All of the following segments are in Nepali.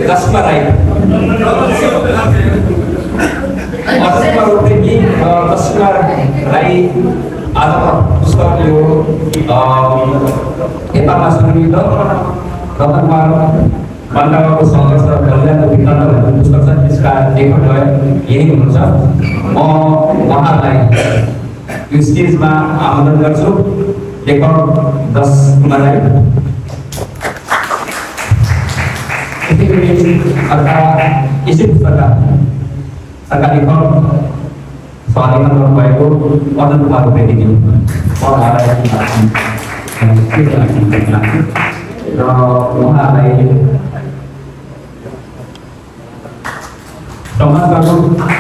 जसमा राई अझैमा उठेकी जसमा राई आजको पुस्तक यो नेपालमा सङ्गीत रतनकुमार बन्दाको सङ्घर्ष र कल्याणको वृत्तान्त भन्ने पुस्तक छ त्यसका लेखक यही हुनुहुन्छ म उहाँलाई यो स्टेजमा आमन्त्रण गर्छु लेखक जसकुमार राई यसै पुस्तकका लेखक सहलेखन गर्नुभएको अजन कुमार उप्रेतीज्यू र उहाँलाई समाजको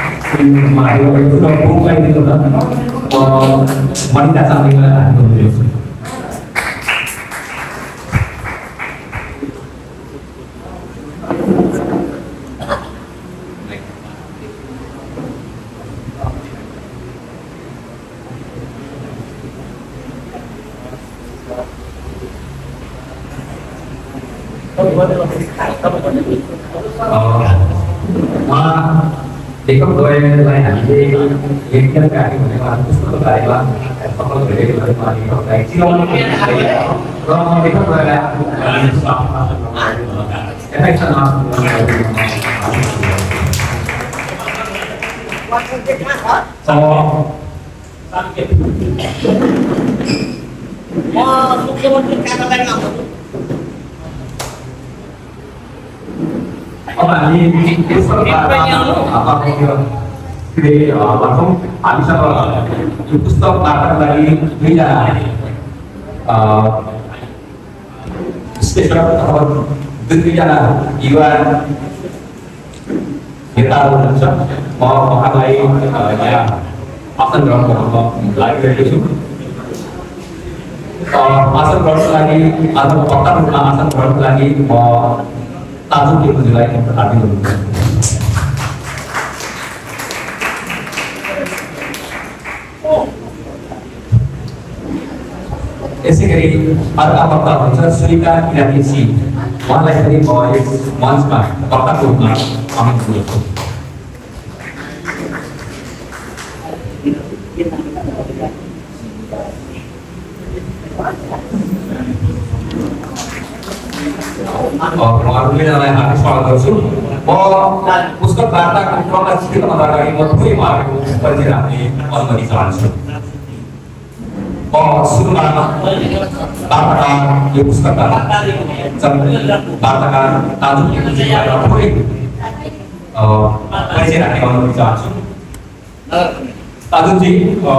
बुकलाई दिनु त मनिता चाँदीलाई हाल्नु लेखक द्वयलाई हामीले लेखन कार्य भनेको पुस्तकको बारेमा सफल गरेको लेखकलाई चिनाउनु र लेखक द्वयलाई अब हामी हामीसँग यो पुस्तक वार्ताको लागि दुईजना विश्लेषक अथवा दुईजना युवा नेताहरू हुनुहुन्छ म उहाँलाई यहाँ आसन ग्रहण गर्न लागिरहेको छु आसन ग्रहणको लागि आज वक्ता रूपमा आसन ग्रहणको लागि म ताजु केपुजीलाई हार्दिक हुन्छ यसै गरी अर्का वक्ता हुनुहुन्छ सुनिता किराती सिंह उहाँलाई पनि म यस मञ्चमा वक्ताको रूपमा आमन्त्रण गर्छु उहाँहरूलाई हार्दिक स्वागत गर्छु म पुस्तक वार्ताको क्रमलाई सिक्नुभन्दा अगाडि म थोरै उहाँहरूको परिचय राख्ने अनुमति चाहन्छु सुरुमा वार्ताकार यो पुस्तकका वार्ताकार ताजु केपुजीलाई थोरै परिचय राख्ने अनुमति चाहन्छु ताजुजी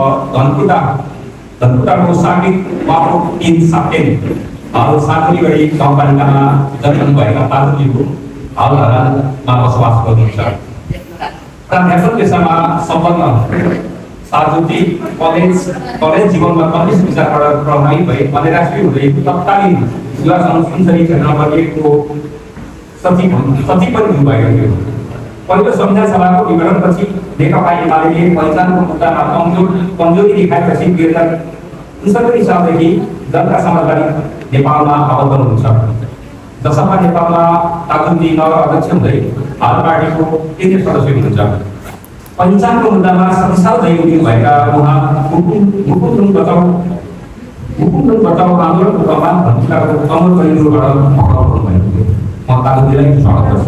धनकुटाको सामिक बाबु 3 साप्टेन सातुलीगढी गाउँपालिकामा जन्मनुभएका ताजुजीको हाल धरानमा बसोबास गर्नुहुन्छ प्राध्यापक पेसामा सम्पन्न ताजुजी कलेज जीवनमा कम्युनिस्ट विचारबाट प्रभावित भए अन्तर्राष्ट्रिय हुँदै तत्कालीन युवा सुनसरी क्षेत्रमा गरिएको सचिव पनि हुनुभएको थियो पहिलो संविधान सभाको विवरणपछि नेकपा एमाले पहिचानको मुद्दामा कमजोरी देखाएपछि 2069 सालदेखि जनता समाजवादी नेपालमा आबद्ध हुनुहुन्छ जसमा नेपालमा ताजुजी नगर अध्यक्ष हुँदै हाल पार्टीको केन्द्रीय सदस्य हुनुहुन्छ पहिचानको मुद्दामा संसार जयौरी भएका उहाँ मुकुन्दन बचाउ आन्दोलनको दौरान धनकुटाको कमल परिवारबाट पक्राउ हुनुभएको थियो म ताजुजीलाई स्वागत गर्छु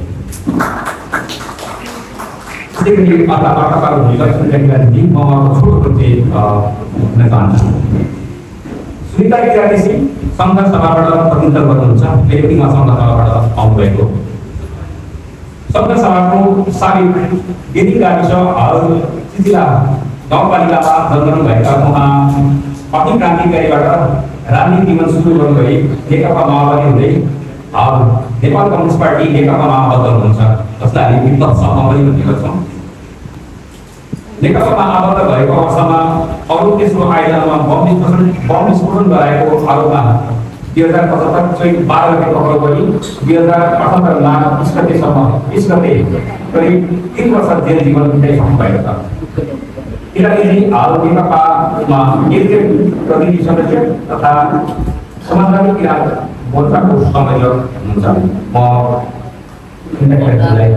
त्यसै गरी वार्ताकार हुनुहुन्छ सुनिता किराती म छोटो परिचय दिन चाहन्छु सुनिता किराती सिंह संघ सभाबाट प्रतिनिधित्व गर्नुहुन्छ लेखिङमा संघ सभाबाट आउनुभएको संघ सभाको साबिक गेदिङ गाविस हाल सिसिला गाउँपालिकामा जन्मनुभएका उहाँ अति क्रान्तिकारीबाट राजनीतिक जीवन सुरु गर्नुभई नेकपा माओवादी हुँदै हाल नेपाल कम्युनिस्ट पार्टी नेकपामा आबद्ध हुनुहुन्छ जसलाई हामी विप्लव सभा पनि भन्ने गर्छौँ नेकपामा आबद्ध भएको अवस्थामा अरू तेस्रो आयोजनामा बम विस्फोटन गराएको आरोपमा 2075 चैत 12 गते पक्राउ गरी 2078 माघ 20 गतेसम्म 20 गते करिब 3 वर्ष जेल जीवन बिताइसक्नु भएको छ किरातीजी हाल नेकपामा केन्द्रीय प्रतिनिधि सदस्य तथा समाजवादी किरात मोर्चाको संयोजक हुनुहुन्छ म Mulai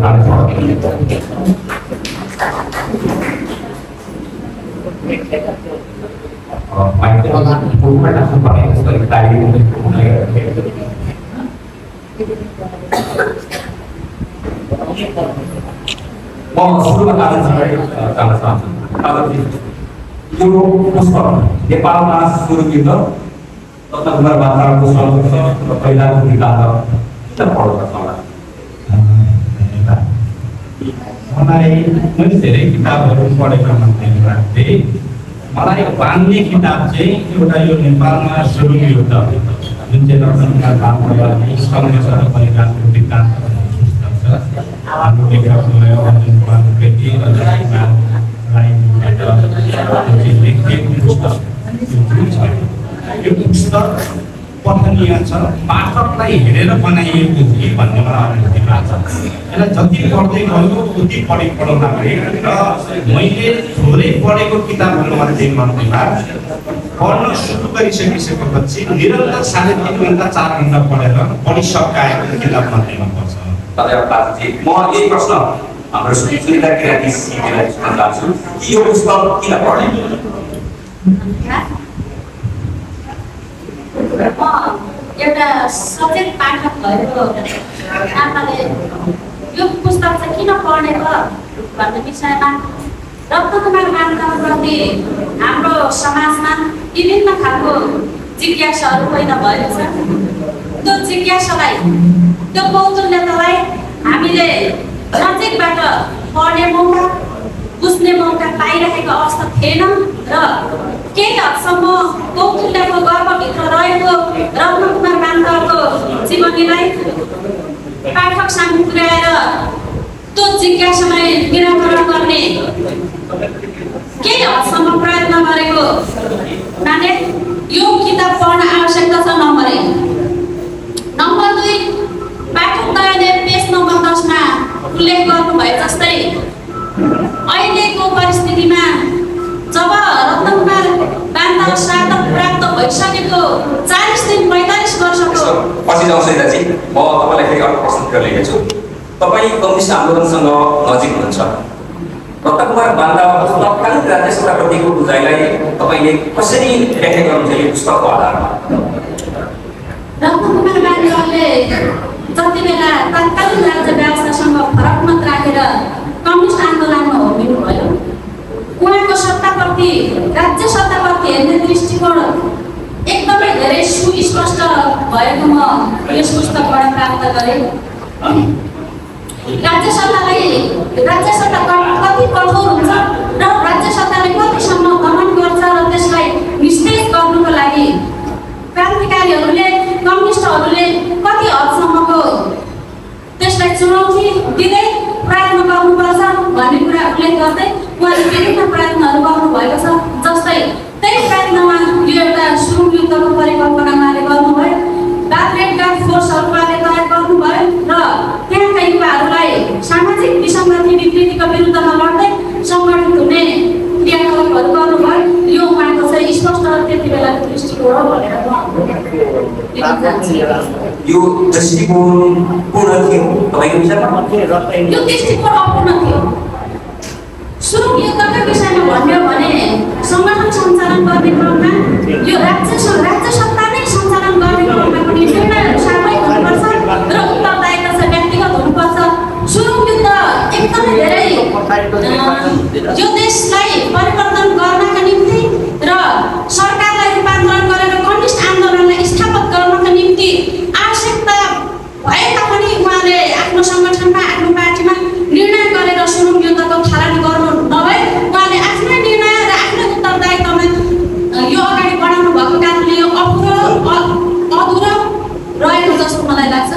mau suruh kalian sampai tanggal sama. Kalau itu puspon Nepal mas suruh gitu, tetap berbantara puspon perpindahan di kantor kita perlu bersama. मलाई मैले धेरै किताबहरू पढेको मान्छे मलाई भन्ने किताब चाहिँ एउटा यो नेपालमा सुरु युद्ध जुन चाहिँ रत्नकुमार बामनले सङ्घर्षहरू परिवारको वृत्तान्त भन्ने पुस्तक छ। हाम्रो लेखक भयो अर्जुन कुमार उप्रेती कुमार राईबाट चाहिँ लेखिएको पुस्तक यो पुस्तक पठनीय छ, पाठकलाई हेरेर बनाइएको थिए भन्ने मलाई अनुभूति लाग्छ। यसलाई जति पढ्दै गयो उति पढौँ लाग्यो र मैले थोरै पढेको किताबहरू मध्ये मध्येमा पढ्न सुरु गरिसकेपछि निरन्तर 3.5 घण्टा 4 घण्टा पढेर पढिसकाएको किताब मध्येमा पर्छ। म यही प्रश्न हाम्रो सुनिता किराती सिंहलाई सोध्न चाहन्छु कि यो पुस्तक किन पढ्ने? एउटा सचेत पाठक भएको नाताले यो पुस्तक चाहिँ किन पढ्ने त भन्ने विषयमा रत्नकुमार बामनप्रति हाम्रो समाजमा विभिन्न खालको जिज्ञासाहरू पैदा भएको छ। त्यो जिज्ञासालाई त्यो कौतूहलतालाई हामीले नजिकबाट पढ्ने मौका बुझ्ने मौका पाइरहेको अवस्था थिएन र केही हदसम्म कौतूहलको गर्भभित्र रहेको रत्नकुमार बामनको जीवनीलाई पाठक सामु पुर्याएर त्यो जिज्ञासालाई निराकरण गर्ने केही हदसम्म प्रयत्न गरेको नाने यो किताब पढ्न आवश्यकता छ। नम्बर 2 पाठक दयाले पेज नम्बर 10 मा उल्लेख गर्नुभए जस्तै अहिलेको परिस्थितिमा जब रत्नकुमार बाम श्राद्ध प्राप्त भइसकेको 40 दिन 45 वर्षको पछि जाउँ सैदाजी, म तपाईलाई फेरि अर्को प्रश्न लिएको छु। तपाई कम्युनिस्ट आन्दोलनसँग नजिक हुनुहुन्छ। रत्नकुमार बामको तत्कालीन राज्य सत्ताप्रतिको बुझाइलाई तपाईले कसरी व्याख्या गर्नुहुन्छ यो पुस्तकको आधारमा? रत्नकुमार बामले जति बेला तत्कालीन राज्य व्यवस्थासँग फरक मत राखेर कम्युनिस्ट आन्दोलनमा होमिनुभयो, उहाँको सत्ताप्रति राज्य सत्ताप्रति हेर्ने दृष्टिकोण एकदमै धेरै सुस्पष्ट भएको म यस पुस्तकबाट प्राप्त गरेँ। राज्य सत्ता कति कठोर हुन्छ र राज्य सत्ताले कतिसम्म दमन गर्छ र त्यसलाई निस्तेज गर्नुको लागि क्रान्तिकारीहरूले कम्युनिस्टहरूले कति हदसम्मको त्यसलाई चुनौती दिँदै प्रयत्न गर्नुपर्छ भन्ने कुरा उल्लेख गर्दै उहाँले विभिन्न प्रयत्नहरू गर्नुभएको छ। जस्तै त्यही प्रयत्नमा यो एउटा सुरु युद्धको परिकल्पना उहाँले गर्नुभयो, बाथरेटगार्ड फोर्सहरू उहाँले तयार गर्नुभयो र त्यहाँका युवाहरूलाई सामाजिक विसङ्गति विकृतिको विरुद्धमा लड्दै सङ्गठित हुने क्रियाकलापहरू गर्नुभयो। यो उहाँको चाहिँ स्पष्ट त्यति बेलाको दृष्टिकोण हो भनेर यो दृष्टिकोण पूर्ण थियो तपाईको विचारमा? यो दृष्टिकोण अपूर्ण थियो। सुरु युद्धका विषयमा भन्यो भने सङ्गठन सञ्चालन गर्ने क्रममा यो राज्य सत्ता नै सञ्चालन गर्ने क्रममा पनि निर्णयहरू सामूहिक हुनुपर्छ र उत्तरदायित्व चाहिँ व्यक्तिगत हुनुपर्छ। सुरु युद्ध एकदमै धेरै यो देशलाई परिवर्तन गर्नका निम्ति र सरकारलाई रूपान्तरण गरेर कम्युनिस्ट आन्दोलनलाई स्थापित गर्नका निम्ति आवश्यकता भए तापनि उहाँले आफ्नो सङ्गठनमा आफ्नो पार्टीमा निर्णय गरेर सुरु युद्धको थालनी गर्नु नभए उहाँले आफ्नै निर्णय र आफ्नै उत्तरदायित्वमा यो अगाडि बढाउनु भएको कारणले यो अधुरो रहेको जस्तो मलाई लाग्छ।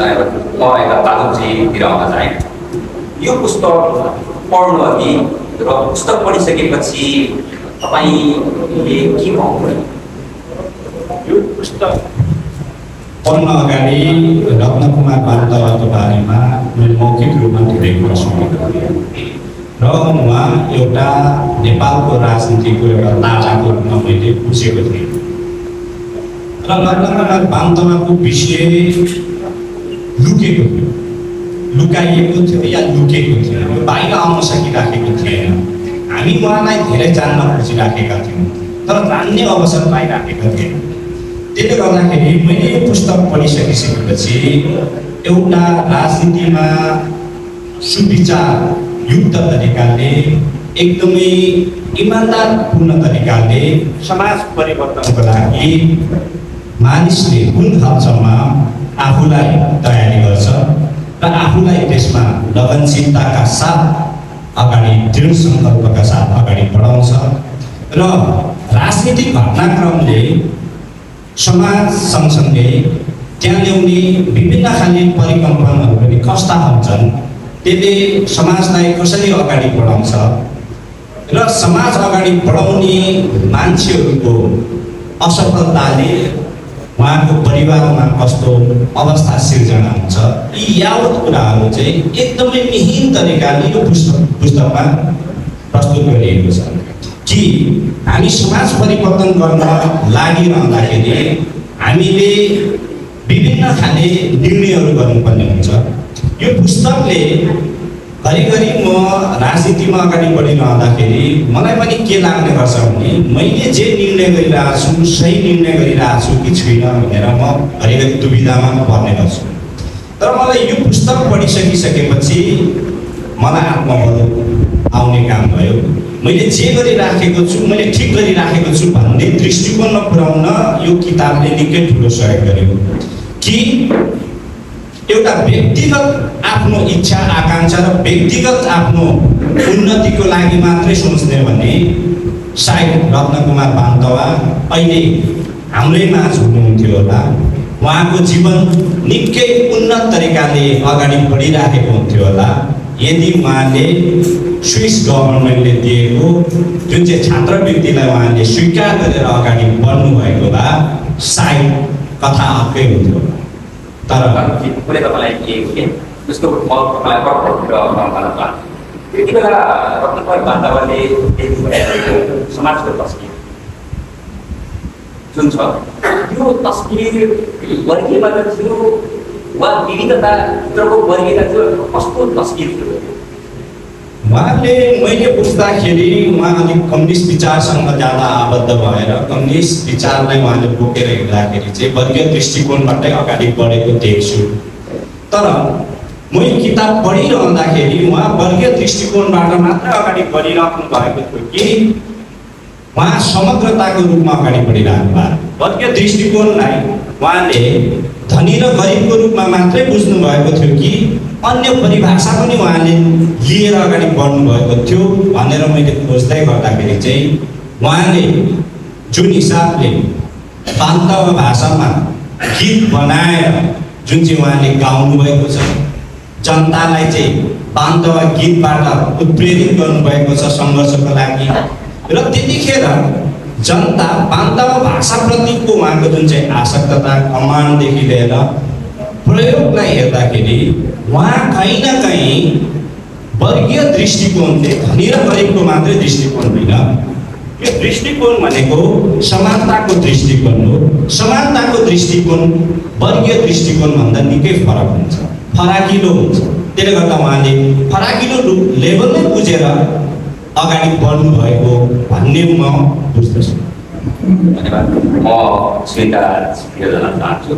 यो पुस्तक पढ्नु अघि र पुस्तक पढिसकेपछि तपाईले के भन्नुभयो? यो पुस्तक पढ्न अगाडि रत्नकुमार बामको बारेमा मैले मौखिक रूपमा धेरै कुरा सुनेको थिएँ र उहाँ एउटा नेपालको राजनीतिको एउटा ताजाको रूपमा मैले बुझेको थिएँ र रत्नकुमार बामको विषय लुकेको थियो। लुकाइएको थियो या लुकेको थियो, बाहिर आउन सकिराखेको थिएन। हामी उहाँलाई धेरै जान्न खोजिराखेका थियौँ, तर जान्ने अवसर पाइराखेका थियौँ। त्यसले गर्दाखेरि मैले यो पुस्तक पढिसकिसकेपछि एउटा राजनीतिमा सुविचार युक्त तरिकाले, एकदमै इमान्दारपूर्ण तरिकाले समाज परिवर्तनको लागि मानिसले कुन हदसम्म आफूलाई तयारी गर्छ र आफूलाई त्यसमा लगनशीलताका साथ अगाडि दृढ सङ्कल्पका साथ अगाडि बढाउँछ र राजनीतिक घटनाक्रमले समाज सँगसँगै त्यहाँ ल्याउने विभिन्न खाले परिकल्पनाहरू पनि कस्ता हुन्छन्, त्यसले समाजलाई कसरी अगाडि बढाउँछ र समाज अगाडि बढाउने मान्छेहरूको असफलताले उहाँको परिवारमा कस्तो अवस्था सिर्जना हुन्छ, यी यावत कुराहरू चाहिँ एकदमै मिहिन तरिकाले यो पुस्तकमा प्रस्तुत गरिएको छ कि हामी समाज परिवर्तन गर्न लागिरहँदाखेरि हामीले विभिन्न खाले निर्णयहरू गर्नुपर्ने हुन्छ। यो पुस्तकले घरिघरि म राजनीतिमा अगाडि बढिरहँदाखेरि मलाई पनि के लाग्ने गर्छ भने मैले जे निर्णय गरिरहेको छु सही निर्णय गरिरहेको छु कि छुइनँ भनेर म घरिघरि दुविधामा पर्ने गर्छु। तर मलाई यो पुस्तक पढिसकिसकेपछि मलाई आत्मबल आउने काम भयो। मैले जे गरिराखेको छु मैले ठिक गरिराखेको छु भन्ने दृष्टिकोणमा पुर्याउन यो किताबले निकै ठुलो सहयोग गर्यो कि एउटा व्यक्तिगत आफ्नो इच्छा आकांक्षा र व्यक्तिगत आफ्नो उन्नतिको लागि मात्रै सोच्ने भने सायद रत्नकुमार बान्तवा अहिले हाम्रै माझ हुनुहुन्थ्यो होला। उहाँको जीवन निकै उन्नत तरिकाले अगाडि बढिराखेको हुन्थ्यो होला यदि उहाँले स्विस गभर्नमेन्टले दिएको जुन चाहिँ छात्रवृत्तिलाई उहाँले स्वीकार गरेर अगाडि बढ्नु भएको भए सायद कथा अर्कै हुन्थ्यो। तर पुरै तपाईँलाई के जस्तो त्यति बेला रत्नकुमार बान्तवाले समाजको तस्बिर जुन छ त्यो तस्बिर वर्गीयबाट थियो वा विविधताभित्रको वर्गीयता थियो, कस्तो तस्बिर थियो? उहाँले मैले बुझ्दाखेरि उहाँ अलिक कम्युनिस्ट विचारसँग ज्यादा आबद्ध भएर कम्युनिस्ट विचारलाई उहाँले बोकेर हिँड्दाखेरि चाहिँ वर्गीय दृष्टिकोणबाटै अगाडि बढेको देख्छु। तर म यो किताब पढिरहँदाखेरि उहाँ वर्गीय दृष्टिकोणबाट मात्र अगाडि बढिराख्नु भएको थियो कि उहाँ समग्रताको रूपमा अगाडि बढिरहनु भयो। वर्गीय दृष्टिकोणलाई उहाँले धनी र गरिबको रूपमा मात्रै बुझ्नु भएको थियो कि अन्य परिभाषा पनि उहाँले लिएर अगाडि बढ्नु भएको थियो भनेर मैले खोज्दै गर्दाखेरि चाहिँ उहाँले जुन हिसाबले बान्तवा भाषामा गीत बनाएर जुन चाहिँ उहाँले गाउनु भएको छ, जनतालाई चाहिँ बान्तवा गीतबाट उत्प्रेरित गर्नुभएको छ सङ्घर्षको लागि र त्यतिखेर जनता बान्तवा भाषाप्रतिको उहाँको जुन चाहिँ आसक्तता कमान्डदेखि लिएर प्रयोगलाई हेर्दाखेरि उहाँ कहीँ न कहीँ वर्गीय दृष्टिकोणले धनी र गरिबको मात्रै दृष्टिकोण होइन, यो दृष्टिकोण भनेको समानताको दृष्टिकोण हो। समानताको दृष्टिकोण वर्गीय दृष्टिकोणभन्दा निकै फरक हुन्छ, फराकिलो हुन्छ। त्यसले गर्दा उहाँले फराकिलो लेभलमै बुझेर अगाडि बढ्नु भएको भन्ने म बुझ्दछु। धन्यवाद। म स्वीकार गर्न चाहन्छु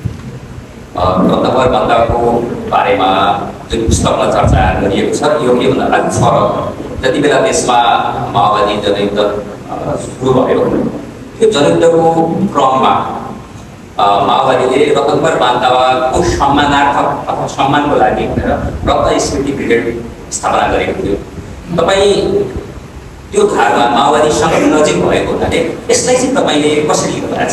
रत्नकुमार बान्तवाको बारेमा जुन पुस्तकमा चर्चा गरिएको छ यो के भन्दा छ जति बेला देशमा माओवादी जनयुद्ध सुरु भयो त्यो जनयुद्धको क्रममा माओवादीले रत्नकुमार बान्तवाको सम्मानार्थ अथवा सम्मानको लागि रत्न स्मृति ब्रिगेड स्थापना गरेको थियो। तपाईँ त्यो धारमा माओवादीसँग नजिक भएको हुनाले यसलाई चाहिँ तपाईँले कसरी लिनुभएको छ?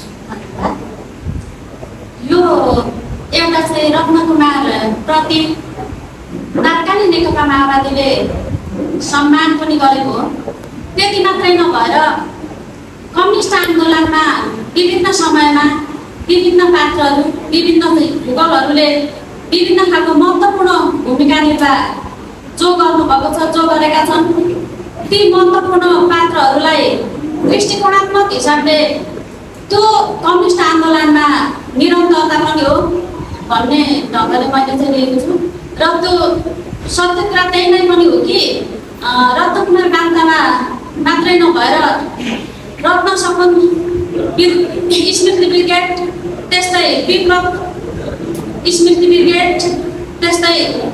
यो एउटा चाहिँ रत्नकुमार प्रति तत्कालीन नेकपा माओवादीले सम्मान पनि गरेको हो। त्यति मात्रै नभएर कम्युनिस्ट आन्दोलनमा विभिन्न समयमा विभिन्न पात्रहरू विभिन्न भूगोलहरूले विभिन्न खालको महत्त्वपूर्ण भूमिका निर्वाह जो गर्नुभएको छ जो गरेका छन् ती महत्त्वपूर्ण पात्रहरूलाई दृष्टिकोणात्मक हिसाबले त्यो कम्युनिस्ट आन्दोलनमा निरन्तरता पनि हो भन्ने ढङ्गले मैले चाहिँ लिएको छु। र त्यो सत्य कुरा त्यही नै पनि हो कि रत्नकुमार बान्तामा मात्रै नभएर रत्न सपन स्मृति ब्रिगेड, त्यस्तै विप्लव स्मृति ब्रिगेड, त्यस्तै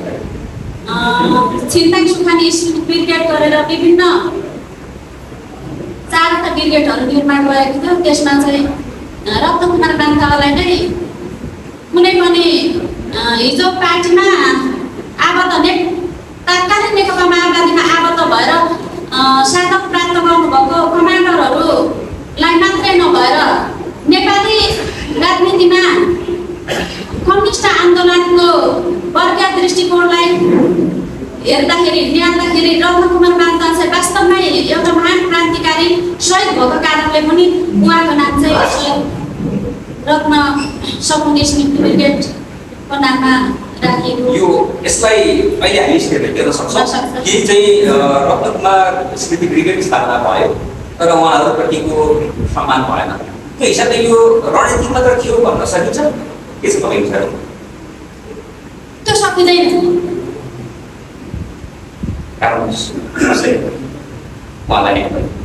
छिन्ताङ सुखानी स्मृति ब्रिगेड गरेर विभिन्न 4वटा ब्रिगेडहरू निर्माण भएको थियो। त्यसमा चाहिँ रत्नकुमार बान्तालाई नै कुनै पनि हिजो पार्टीमा आबद्ध तत्कालीन नेकपा माओवादीमा आबद्ध भएर साधक प्राप्त गर्नुभएको कमान्डरहरूलाई मात्रै नभएर नेपाली राजनीतिमा कम्युनिस्ट आन्दोलनको वर्गीय दृष्टिकोणलाई हेर्दाखेरि ल्याउँदाखेरि रत्नकुमार बान्ता चाहिँ वास्तवमै एउटा महान क्रान्तिकारी शहीद भएको कारणले पनि उहाँको नाम चाहिँ रत्न सपन स्मृति ब्रिगेडको नाममा राखिएको। यो यसलाई अहिले हामी स्टेटमेन्ट दिन सक्छौँ कि चाहिँ रत्नकुमार स्मृति ब्रिगेड स्थापना भयो तर उहाँहरूप्रतिको सम्मान भएन, त्यो हिसाबले यो रणनीति मात्र थियो भन्न सकिन्छ? के छ तपाईँको विचार? त्यो सकिँदैन। कारण उहाँलाई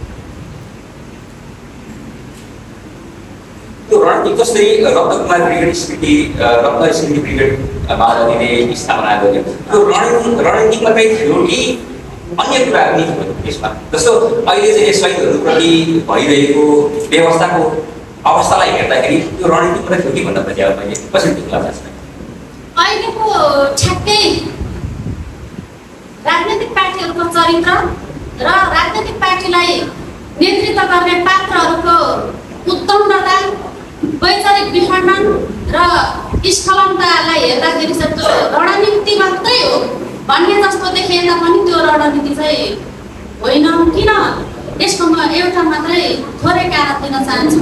त्यो रणनीति जस्तै रत्नकुमार ब्रिगेड रत्न स्मृति ब्रिगेड माओवादीले स्थापना गर्यो, त्यो रणनीति मात्रै थियो कि अन्य कुराहरू पनि थियो त्यसमा? जस्तो अहिले चाहिँ शहीदहरूप्रति भइरहेको व्यवस्थाको अवस्थालाई हेर्दाखेरि त्यो रणनीति मात्रै थियो कि भन्दा पनि अब मैले कसरी त्यो लाग्छ? अहिलेको ठ्याक्कै राजनीतिक पार्टीहरूको चरित्र र राजनीतिक पार्टीलाई नेतृत्व गर्ने पात्रहरूको उद्दण्डता, वैचारिक विखण्डन र स्खलनतालाई हेर्दाखेरि चाहिँ त्यो रणनीति मात्रै हो भन्ने जस्तो देखिए तापनि त्यो रणनीति चाहिँ होइन। किन? यसको म एउटा मात्रै थोरै कारण दिन चाहन्छु।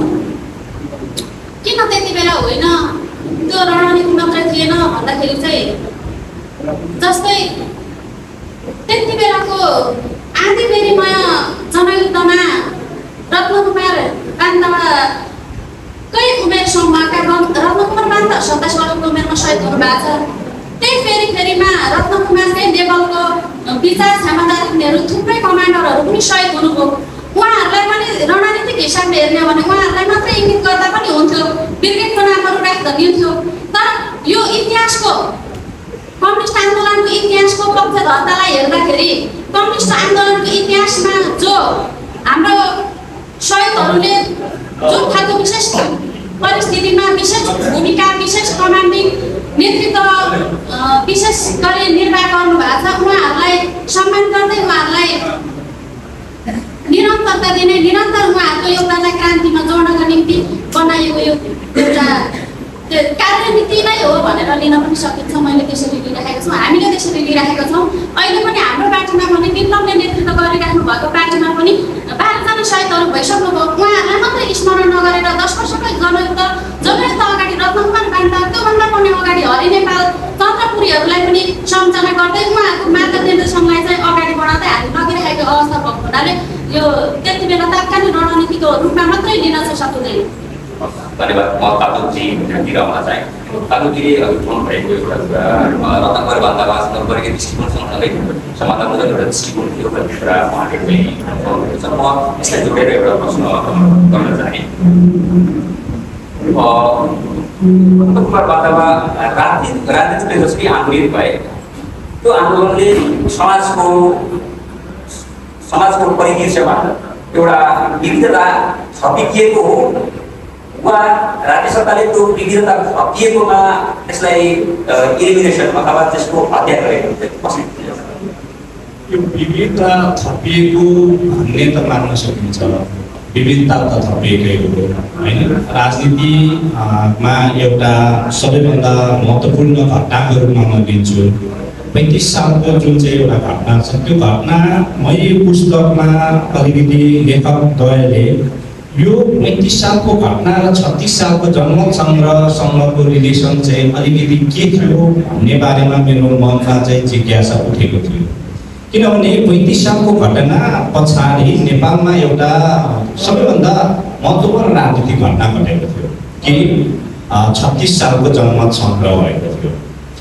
किन त्यति बेला होइन त्यो रणनीति मात्रै थिएन भन्दाखेरि चाहिँ जस्तै त्यति बेलाको आँधीबेहरीमय जनयुद्धमा रत्नकुमार बान्ताकै उमेर समूहका रत्नकुमार बान्ता 27 वर्षको उमेरमा शहीद हुनुभएको छ। त्यही फेरिमा रत्नकुमारकै लेभलको विचार क्षमता राख्नेहरू थुप्रै कमान्डरहरू पनि शहीद हुनुभयो। उहाँहरूलाई पनि रणनीतिक हिसाबले हेर्ने भने उहाँहरूलाई मात्रै इङ्गित गर्दा पनि हुन्थ्यो, ब्रिगेडको नामहरू राख्दा दिन्थ्यो। तर यो इतिहासको कम्युनिस्ट आन्दोलनको इतिहासको पक्षधरतालाई हेर्दाखेरि कम्युनिस्ट आन्दोलनको इतिहासमा जो हाम्रो शहीदहरूले जुन खालको विशेष परिस्थितिमा विशेष भूमिका, विशेष कमान्डिङ नेतृत्व विशेष गरी निर्वाह गर्नुभएको छ, उहाँहरूलाई सम्मान गर्दै उहाँहरूलाई निरन्तरता दिने, निरन्तर उहाँहरूको योगदानलाई क्रान्तिमा जोड्नका निम्ति बनाइएको यो एउटा कार्यनीति नै हो भनेर लिन पनि सकिन्छ। मैले त्यसरी लिइराखेको छु, हामीले त्यसरी लिइराखेका छौँ। अहिले पनि हाम्रो पार्टीमा पनि विप्लवले नेतृत्व गरिराख्नु भएको पार्टीमा पनि 12 जना शहीदहरू भइसक्नुभयो। उहाँहरूलाई मात्रै स्मरण नगरेर 10 वर्षकै जनयुद्ध अगाडि रत्नकुमार बान्ता, त्योभन्दा पनि अगाडि हरि नेपाल, चन्द्रपुरीहरूलाई पनि सम्झना गर्दै उहाँहरूको मार्गदर्शनलाई चाहिँ अगाडि बढाउँदै हामी लगिरहेको अवस्था भएको हुनाले यो त्यति बेला तात्कालिक रणनीतिको रूपमा मात्रै लिन चाहिँ सकिँदैन। धन्यवाद। म तातुकजी तिर आउन चाहे। तातुकजीले अघि बोल्नु भएको एउटा कुरा रत्नकुमार बान्तामा वर्गीय दृष्टिकोणसँगै समाधानको एउटा दृष्टिकोण थियो भन्ने कुरा उहाँले चाहिँ भन्नुहुन्छ। म यसलाई जोडेर एउटा प्रश्न गर्न चाहे। रत्नकुमार बान्तामा राजनीतिले जसरी आन्दोलित भए, त्यो आन्दोलनले समाजको परिदृश्यमा एउटा विविधता थपिएको हो वा राज्य सरकारले त्यो विविधता थपिएकोमा त्यसलाई इलिमिनेसन अथवा त्यसको हत्या गरेको कसरी? यो विविधता थपिएको भन्ने त मान्न सकिन्छ, विविधता त थपिएकै हो होइन। राजनीतिमा एउटा सबैभन्दा महत्त्वपूर्ण घटनाको रूपमा म लिन्छु 35 सालको जुन चाहिँ एउटा घटना छ, त्यो घटना मैले पुस्तकमा अलिकति लेखकद्वयले यो 35 सालको घटना र 36 सालको जनमत सङ्ग्रहसँगको रिलेसन चाहिँ अलिकति के थियो भन्ने बारेमा मेरो मनमा चाहिँ जिज्ञासा उठेको थियो। किनभने 35 सालको घटना पछाडि नेपालमा एउटा सबैभन्दा महत्त्वपूर्ण राजनीतिक घटना घटेको थियो कि 36 सालको जनमत सङ्ग्रह भएको थियो।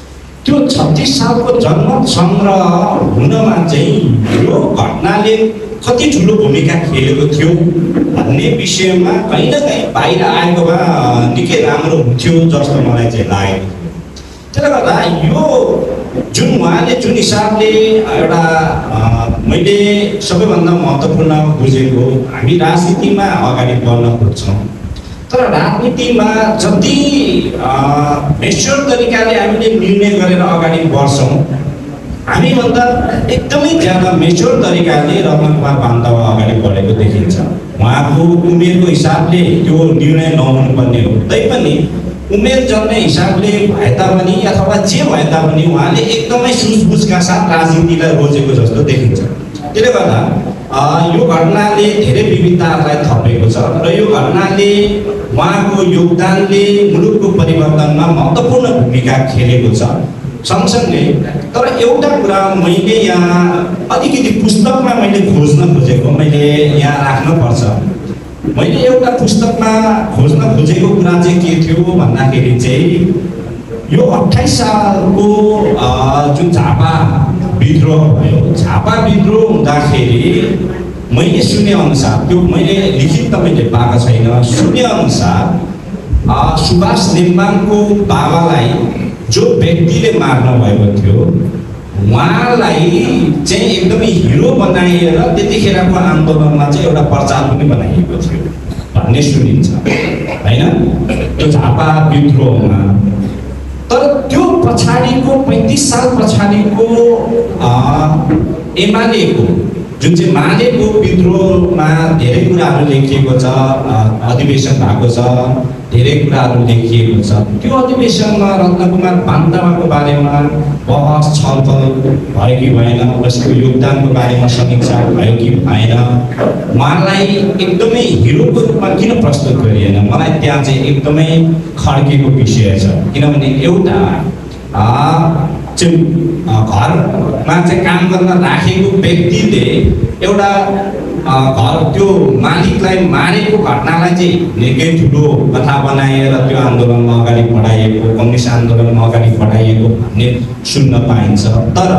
त्यो 36 सालको जनमत सङ्ग्रह हुनमा चाहिँ यो घटनाले कति ठुलो भूमिका खेलेको थियो भन्ने विषयमा कहीँ न कहीँ बाहिर आएको भए निकै राम्रो हुन्थ्यो जस्तो मलाई चाहिँ लागेको थियो। त्यसले गर्दा यो जुन उहाँले जुन हिसाबले एउटा मैले सबैभन्दा महत्त्वपूर्ण बुझेको, हामी राजनीतिमा अगाडि बढ्न खोज्छौँ तर राजनीतिमा जति मेच्योर तरिकाले हामीले निर्णय गरेर अगाडि बढ्छौँ हामीभन्दा एकदमै ज्यादा मेच्योर तरिकाले रत्नकुमार बान्तवा अगाडि बढेको देखिन्छ। उहाँको उमेरको हिसाबले त्यो निर्णय नहुनुपर्ने हो, तैपनि उमेर जन्ने हिसाबले भए तापनि अथवा जे भए तापनि उहाँले एकदमै सुझबुझका साथ राजनीतिलाई रोजेको जस्तो देखिन्छ। त्यसले गर्दा यो घटनाले धेरै विविधताहरूलाई थपेको छ र यो घटनाले उहाँको योगदानले मुलुकको परिवर्तनमा महत्त्वपूर्ण भूमिका खेलेको छ। सँगसँगै तर एउटा कुरा मैले यहाँ अलिकति पुस्तकमा मैले खोज्न खोजेको, मैले यहाँ राख्नुपर्छ। मैले एउटा पुस्तकमा खोज्न खोजेको कुरा चाहिँ के थियो भन्दाखेरि चाहिँ यो 28 सालको जुन झापा विद्रोह भयो, झापा विद्रोह हुँदाखेरि मैले सुने अनुसार, त्यो मैले लिखित त मैले पाएको छैन, सुने अनुसार सुभाष नेम्बाङको बाबालाई जो व्यक्तिले मार्नु भएको थियो उहाँलाई चाहिँ एकदमै हिरो बनाएर त्यतिखेरको आन्दोलनमा चाहिँ एउटा प्रचार पनि बनाइएको थियो भन्ने सुनिन्छ हैन, त्यो झापा विद्रोहमा। तर त्यो पछाडिको 35 साल पछाडिको एमालेको जुन चाहिँ मालेको विद्रोहमा धेरै कुराहरू लेखिएको छ, अधिवेशन भएको छ, धेरै कुराहरू लेखिएको छ। त्यो अधिवेशनमा रत्नकुमार बान्तवाको बारेमा बहस छलफल भयो कि भएन, उसको योगदानको बारेमा समीक्षा भयो कि भएन, उहाँलाई एकदमै हिरोको रूपमा किन प्रस्तुत गरिएन, मलाई त्यहाँ चाहिँ एकदमै खड्केको विषय छ। किनभने एउटा घरमा चाहिँ काम गर्न राखेको व्यक्तिले एउटा घर त्यो मालिकलाई मारेको घटनालाई चाहिँ निकै ठुलो कथा बनाएर त्यो आन्दोलनमा अगाडि बढाइएको, कम्युनिस्ट आन्दोलनमा अगाडि बढाइएको भन्ने सुन्न पाइन्छ। तर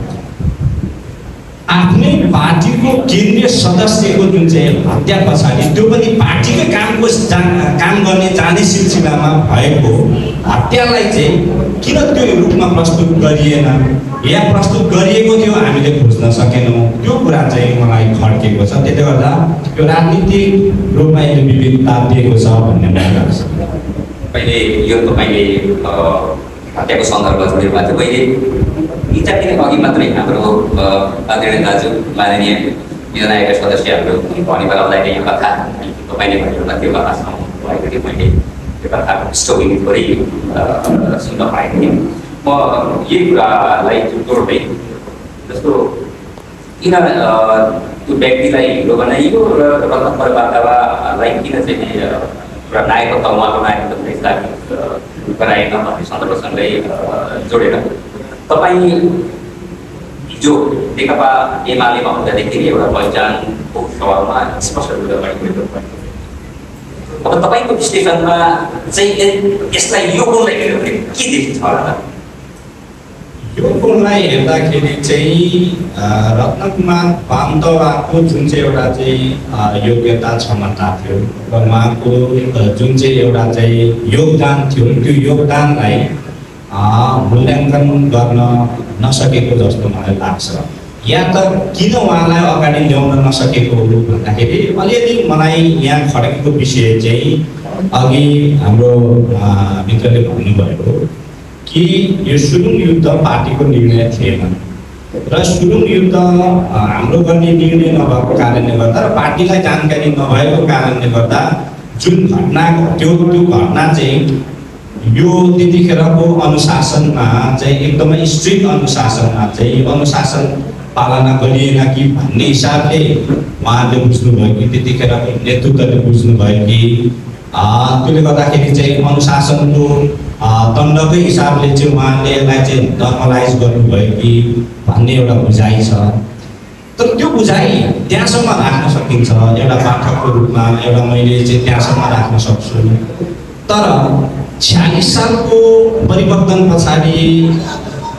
आफ्नै पार्टीको केन्द्रीय सदस्यको जुन चाहिँ हत्या पछाडि, त्यो पनि पार्टीकै काम गर्ने जाने सिलसिलामा भएको हत्यालाई चाहिँ किन त्यो रूपमा प्रस्तुत गरिएन या प्रस्तुत गरिएको थियो हामीले खोज्न सकेनौँ, त्यो कुरा चाहिँ मलाई खड्केको छ। त्यसले गर्दा यो राजनीतिक रूपमा यसले विविधता दिएको छ भन्ने मलाई लाग्छ। पहिले यो तपाईँले हत्याको सन्दर्भ जोडेर भएको थियो। पहिले 3-4 दिन अघि मात्रै हाम्रो आदरणीय दाजु माननीय विधायक सदस्यहरू भने बेलालाई यो कथा तपाईँले भन्नुभएको त्यो कथासँग भएको थियो। मैले त्यो कथा स्टोरी थोरै सुन्न पाएको थिएँ। म यही कुरालाई जोड्दै जस्तो किन त्यो व्यक्तिलाई हिरो बनाइयो र रत्नकुमार बान्तवालाई किन चाहिँ एउटा नायकत्व, उहाँको नायकत्व स्थापित गराएन भन्ने सन्दर्भसँगै जोडेर तपाईँ हिजो नेकपा एमालेमा हुँदादेखि एउटा पहिचानको सवालमा स्पष्ट रूपले अगाडि बढेको भयो। अब तपाईँको विश्लेषणमा चाहिँ यसलाई यो गुणलाई हेर्दाखेरि के देखिन्छ होला त? यो गुणलाई हेर्दाखेरि चाहिँ रत्नकुमार बान्तवाको जुन चाहिँ एउटा चाहिँ योग्यता क्षमता थियो र उहाँको जुन चाहिँ एउटा चाहिँ योगदान थियो, त्यो योगदानलाई मूल्याङ्कन गर्न नसकेको जस्तो मलाई लाग्छ। या त किन उहाँलाई अगाडि ल्याउन नसकेको हो भन्दाखेरि अलिअलि मलाई यहाँ खड्केको विषय चाहिँ अघि हाम्रो मित्रले भन्नुभएको कि यो सुरुङ युद्ध पार्टीको निर्णय थिएन र सुरुङ युद्ध हाम्रो गर्ने निर्णय नभएको कारणले गर्दा र पार्टीलाई जानकारी नभएको कारणले गर्दा जुन घटना त्यो घटना चाहिँ यो त्यतिखेरको अनुशासनमा चाहिँ एकदमै स्ट्रिक्ट अनुशासनमा चाहिँ अनुशासन पालना गरिएन कि भन्ने हिसाबले उहाँले बुझ्नुभयो कि त्यतिखेरको नेतृत्वले बुझ्नुभयो कि त्यसले गर्दाखेरि चाहिँ अनुशासनको दण्डकै हिसाबले चाहिँ उहाँले यसलाई चाहिँ नर्मलाइज गर्नुभयो कि भन्ने एउटा बुझाइ छ। तर त्यो बुझाइ त्यहाँसम्म राख्न सकिन्छ एउटा पाठकको रूपमा, एउटा मैले चाहिँ त्यहाँसम्म राख्न सक्छु। तर 46 सालको परिवर्तन पछाडि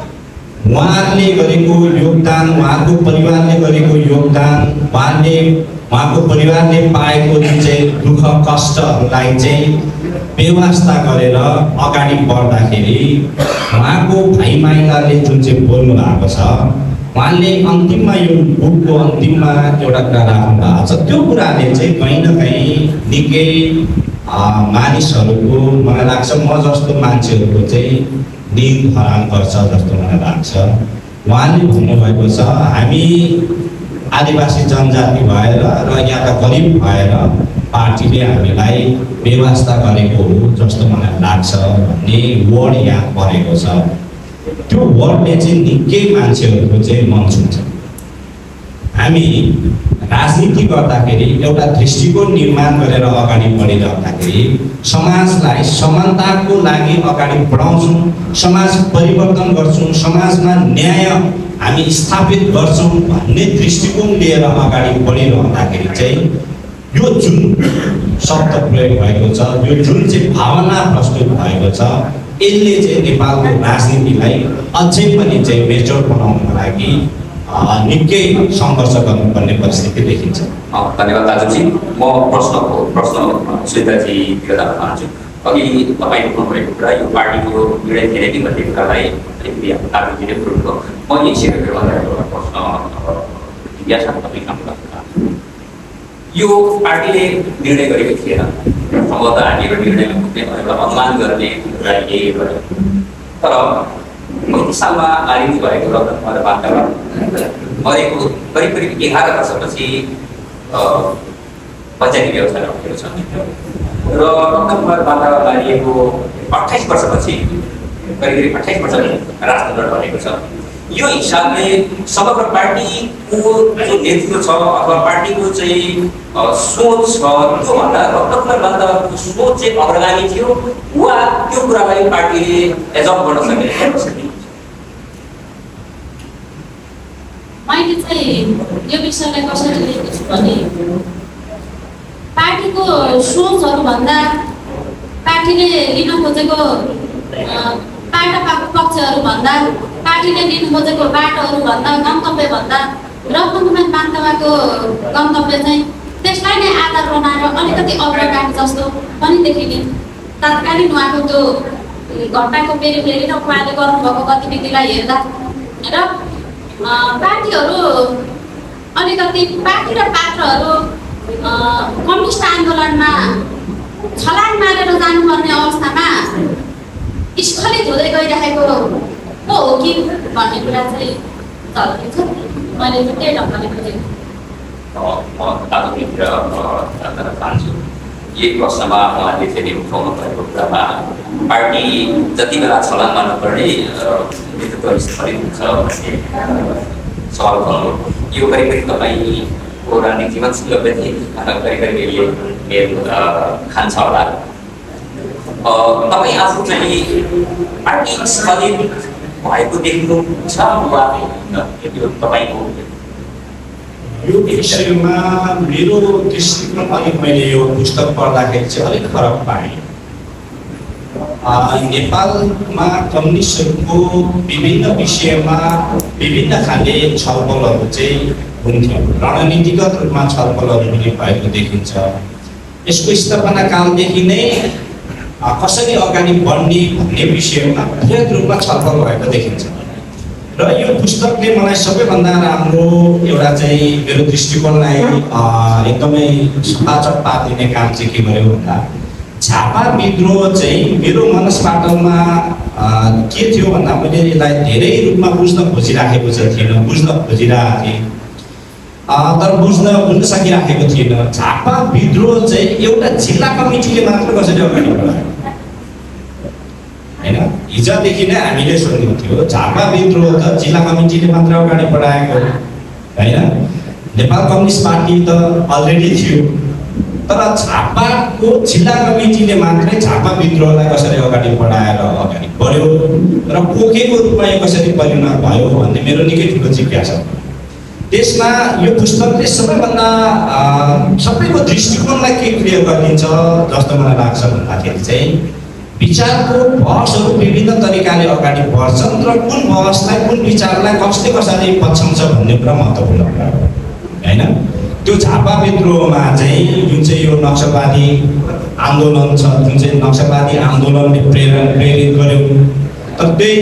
उहाँहरूले गरेको योगदान, उहाँको परिवारले गरेको योगदान, उहाँको परिवारले पाएको जुन चाहिँ दुःख कष्टहरूलाई चाहिँ व्यवस्था गरेर अगाडि बढ्दाखेरि उहाँको भाइ माइलाले जुन चाहिँ बोल्नु भएको छ, उहाँले अन्तिममा यो बुकको अन्तिममा एउटा कुरा राख्नु भएको छ। त्यो कुराले चाहिँ कहीँ न कहीँ निकै मानिसहरूको, मलाई लाग्छ म जस्तो मान्छेहरूको चाहिँ निद हराम गर्छ जस्तो मलाई लाग्छ। उहाँले भन्नुभएको छ, हामी आदिवासी जनजाति भएर र यहाँका गरिब भएर पार्टीले हामीलाई व्यवस्था गरेको हो जस्तो मलाई लाग्छ भन्ने वर्ड यहाँ परेको छ। त्यो वर्डले चाहिँ निकै मान्छेहरूको चाहिँ मन छुन्छ। हामी राजनीति गर्दाखेरि एउटा दृष्टिकोण निर्माण गरेर अगाडि बढिरहँदाखेरि समाजलाई समानताको लागि अगाडि बढाउँछौँ, समाज परिवर्तन गर्छौँ, समाजमा न्याय हामी स्थापित गर्छौँ भन्ने दृष्टिकोण लिएर अगाडि बढिरहँदाखेरि चाहिँ यो जुन शब्द प्रयोग भएको छ, यो जुन चाहिँ भावना प्रस्तुत भएको छ, यसले चाहिँ नेपालको राजनीतिलाई अझै पनि चाहिँ मेच्योर बनाउनको लागि निकै सङ्घर्ष गर्नुपर्ने परिस्थिति देखिन्छ। धन्यवाद दाजुजी। म प्रश्न सुविधाजीतिर जान चाहन्छु। अघि तपाईँले भन्नुभएको कुरा, यो पार्टीको निर्णय धेरै दिन भन्ने कुरालाई अलिकति दाजुजीले पुऱ्याउनु भयो। म यही क्षेत्रहरूमा एउटा प्रश्न जिज्ञासा तपाईँ काम गर्न चाहन्छु। यो पार्टीले निर्णय गरेको थिएन, सम्भवतः हामीहरू निर्णयमा पुग्ने भनेर अनुमान गर्ने कुरा यही गऱ्यो। तर 35 सालमा आरिज भएको रत्नकुमार बान्तावा मरेको करिब 11 वर्षपछि पञ्चायती व्यवस्था रहेको छ र रत्नकुमार बान्तावा मारिएको 28 वर्षपछि करिब 28 वर्ष राजतन्त्र ढलेको छ। यो हिसाबले समग्र पार्टीको जो नेतृत्व छ अथवा पार्टीको चाहिँ सोच छ, त्योभन्दा रत्नकुमार बान्तावाको सोच चाहिँ अग्रगामी थियो वा त्यो कुरालाई पार्टीले एजप्ट गर्न सकेन? मैले चाहिँ यो विषयलाई कसरी लिएको छु भने पार्टीको सोचहरूभन्दा पार्टीले लिन खोजेको पक्षहरूभन्दा पार्टीले लिन खोजेको बाटोहरूभन्दा गन्तव्यभन्दा रत्नकुमार बान्तवाको गन्तव्य चाहिँ त्यसलाई नै आधार बनाएर अलिकति अग्रगामी जस्तो पनि देखिने। तत्कालीन उहाँको त्यो घटनाको फेरि र उहाँले गर्नुभएको गतिविधिलाई हेर्दा र पार्टीहरू अलिकति पार्टी र पात्रहरू कम्युनिस्ट आन्दोलनमा छलाङ मारेर जानुपर्ने अवस्थामा स्खलित हुँदै गइरहेको हो कि भन्ने कुरा चाहिँ झल्किन्छ। मैले चाहिँ त्यही ढङ्गले बुझेको। म दाजुभित्र जान चाहन्छु। यही प्रश्नमा उहाँले फेरि उठाउनु भएको कुरामा पार्टी जति बेला छलाङमा नपर्ने नेतृत्व स्खलित हुन्छ भन्ने सवाल गर्नु। यो करिब तपाईँको राजनीतिक जीवनसँग करिब मेल खान्छ होला। तपाईँ आफू चाहिँ पार्टी स्खलित भएको देख्नुहुन्छ वा यो तपाईँको? यो विषयमा मेरो दृष्टिकोण अलिक मैले यो पुस्तक पढ्दाखेरि चाहिँ अलिक फरक पाएँ। नेपालमा कम्युनिस्टहरूको विभिन्न विषयमा विभिन्न खाले छलफलहरू चाहिँ हुन्थ्यो, रणनीतिगत रूपमा छलफलहरू पनि भएको देखिन्छ। यसको स्थापना कालदेखि नै कसरी अगाडि बढ्ने भन्ने विषयमा वृहत रूपमा छलफल भएको देखिन्छ र यो पुस्तकले मलाई सबैभन्दा राम्रो एउटा चाहिँ मेरो दृष्टिकोणलाई एकदमै सकाचक पारिदिने काम चाहिँ के गर्यो भन्दा झापा विद्रोह चाहिँ मेरो मनस्पाटलमा के थियो भन्दा मैले यसलाई धेरै रूपमा बुझ्न खोजिराखेको थिएन, तर बुझ्न सकिराखेको थिएन। झापा विद्रोह चाहिँ एउटा जिल्ला कमिटीले मात्र कसरी अगाडि बढायो हैन? हिजोदेखि नै हामीले सुन्नुहुन्थ्यो झापा विद्रोह त जिल्ला कमिटीले मात्र अगाडि बढाएको हैन। नेपाल कम्युनिस्ट पार्टी त अलरेडी थियो, तर झापाको जिल्ला कमिटीले मात्रै झापा विद्रोहलाई कसरी अगाडि बढाएर अगाडि बढ्यो र पोखेको रूपमा यो कसरी परिणत भयो भन्ने मेरो निकै ठुलो जिज्ञासा छ। त्यसमा यो पुस्तकले सबैभन्दा सबैको दृष्टिकोणलाई के क्लियर गरिदिन्छ जस्तो मलाई लाग्छ भन्दाखेरि चाहिँ विचारको बहसहरू विभिन्न तरिकाले अगाडि बढ्छन् र कुन बहसलाई कुन विचारलाई कसले कसरी पछ्याउँछ भन्ने कुरा महत्त्वपूर्ण कुरा हो हैन। त्यो झापा विद्रोहमा चाहिँ जुन चाहिँ यो नक्सलवादी आन्दोलन छ, जुन चाहिँ नक्सलवादी आन्दोलनले प्रेरित गर्यो, तर त्यही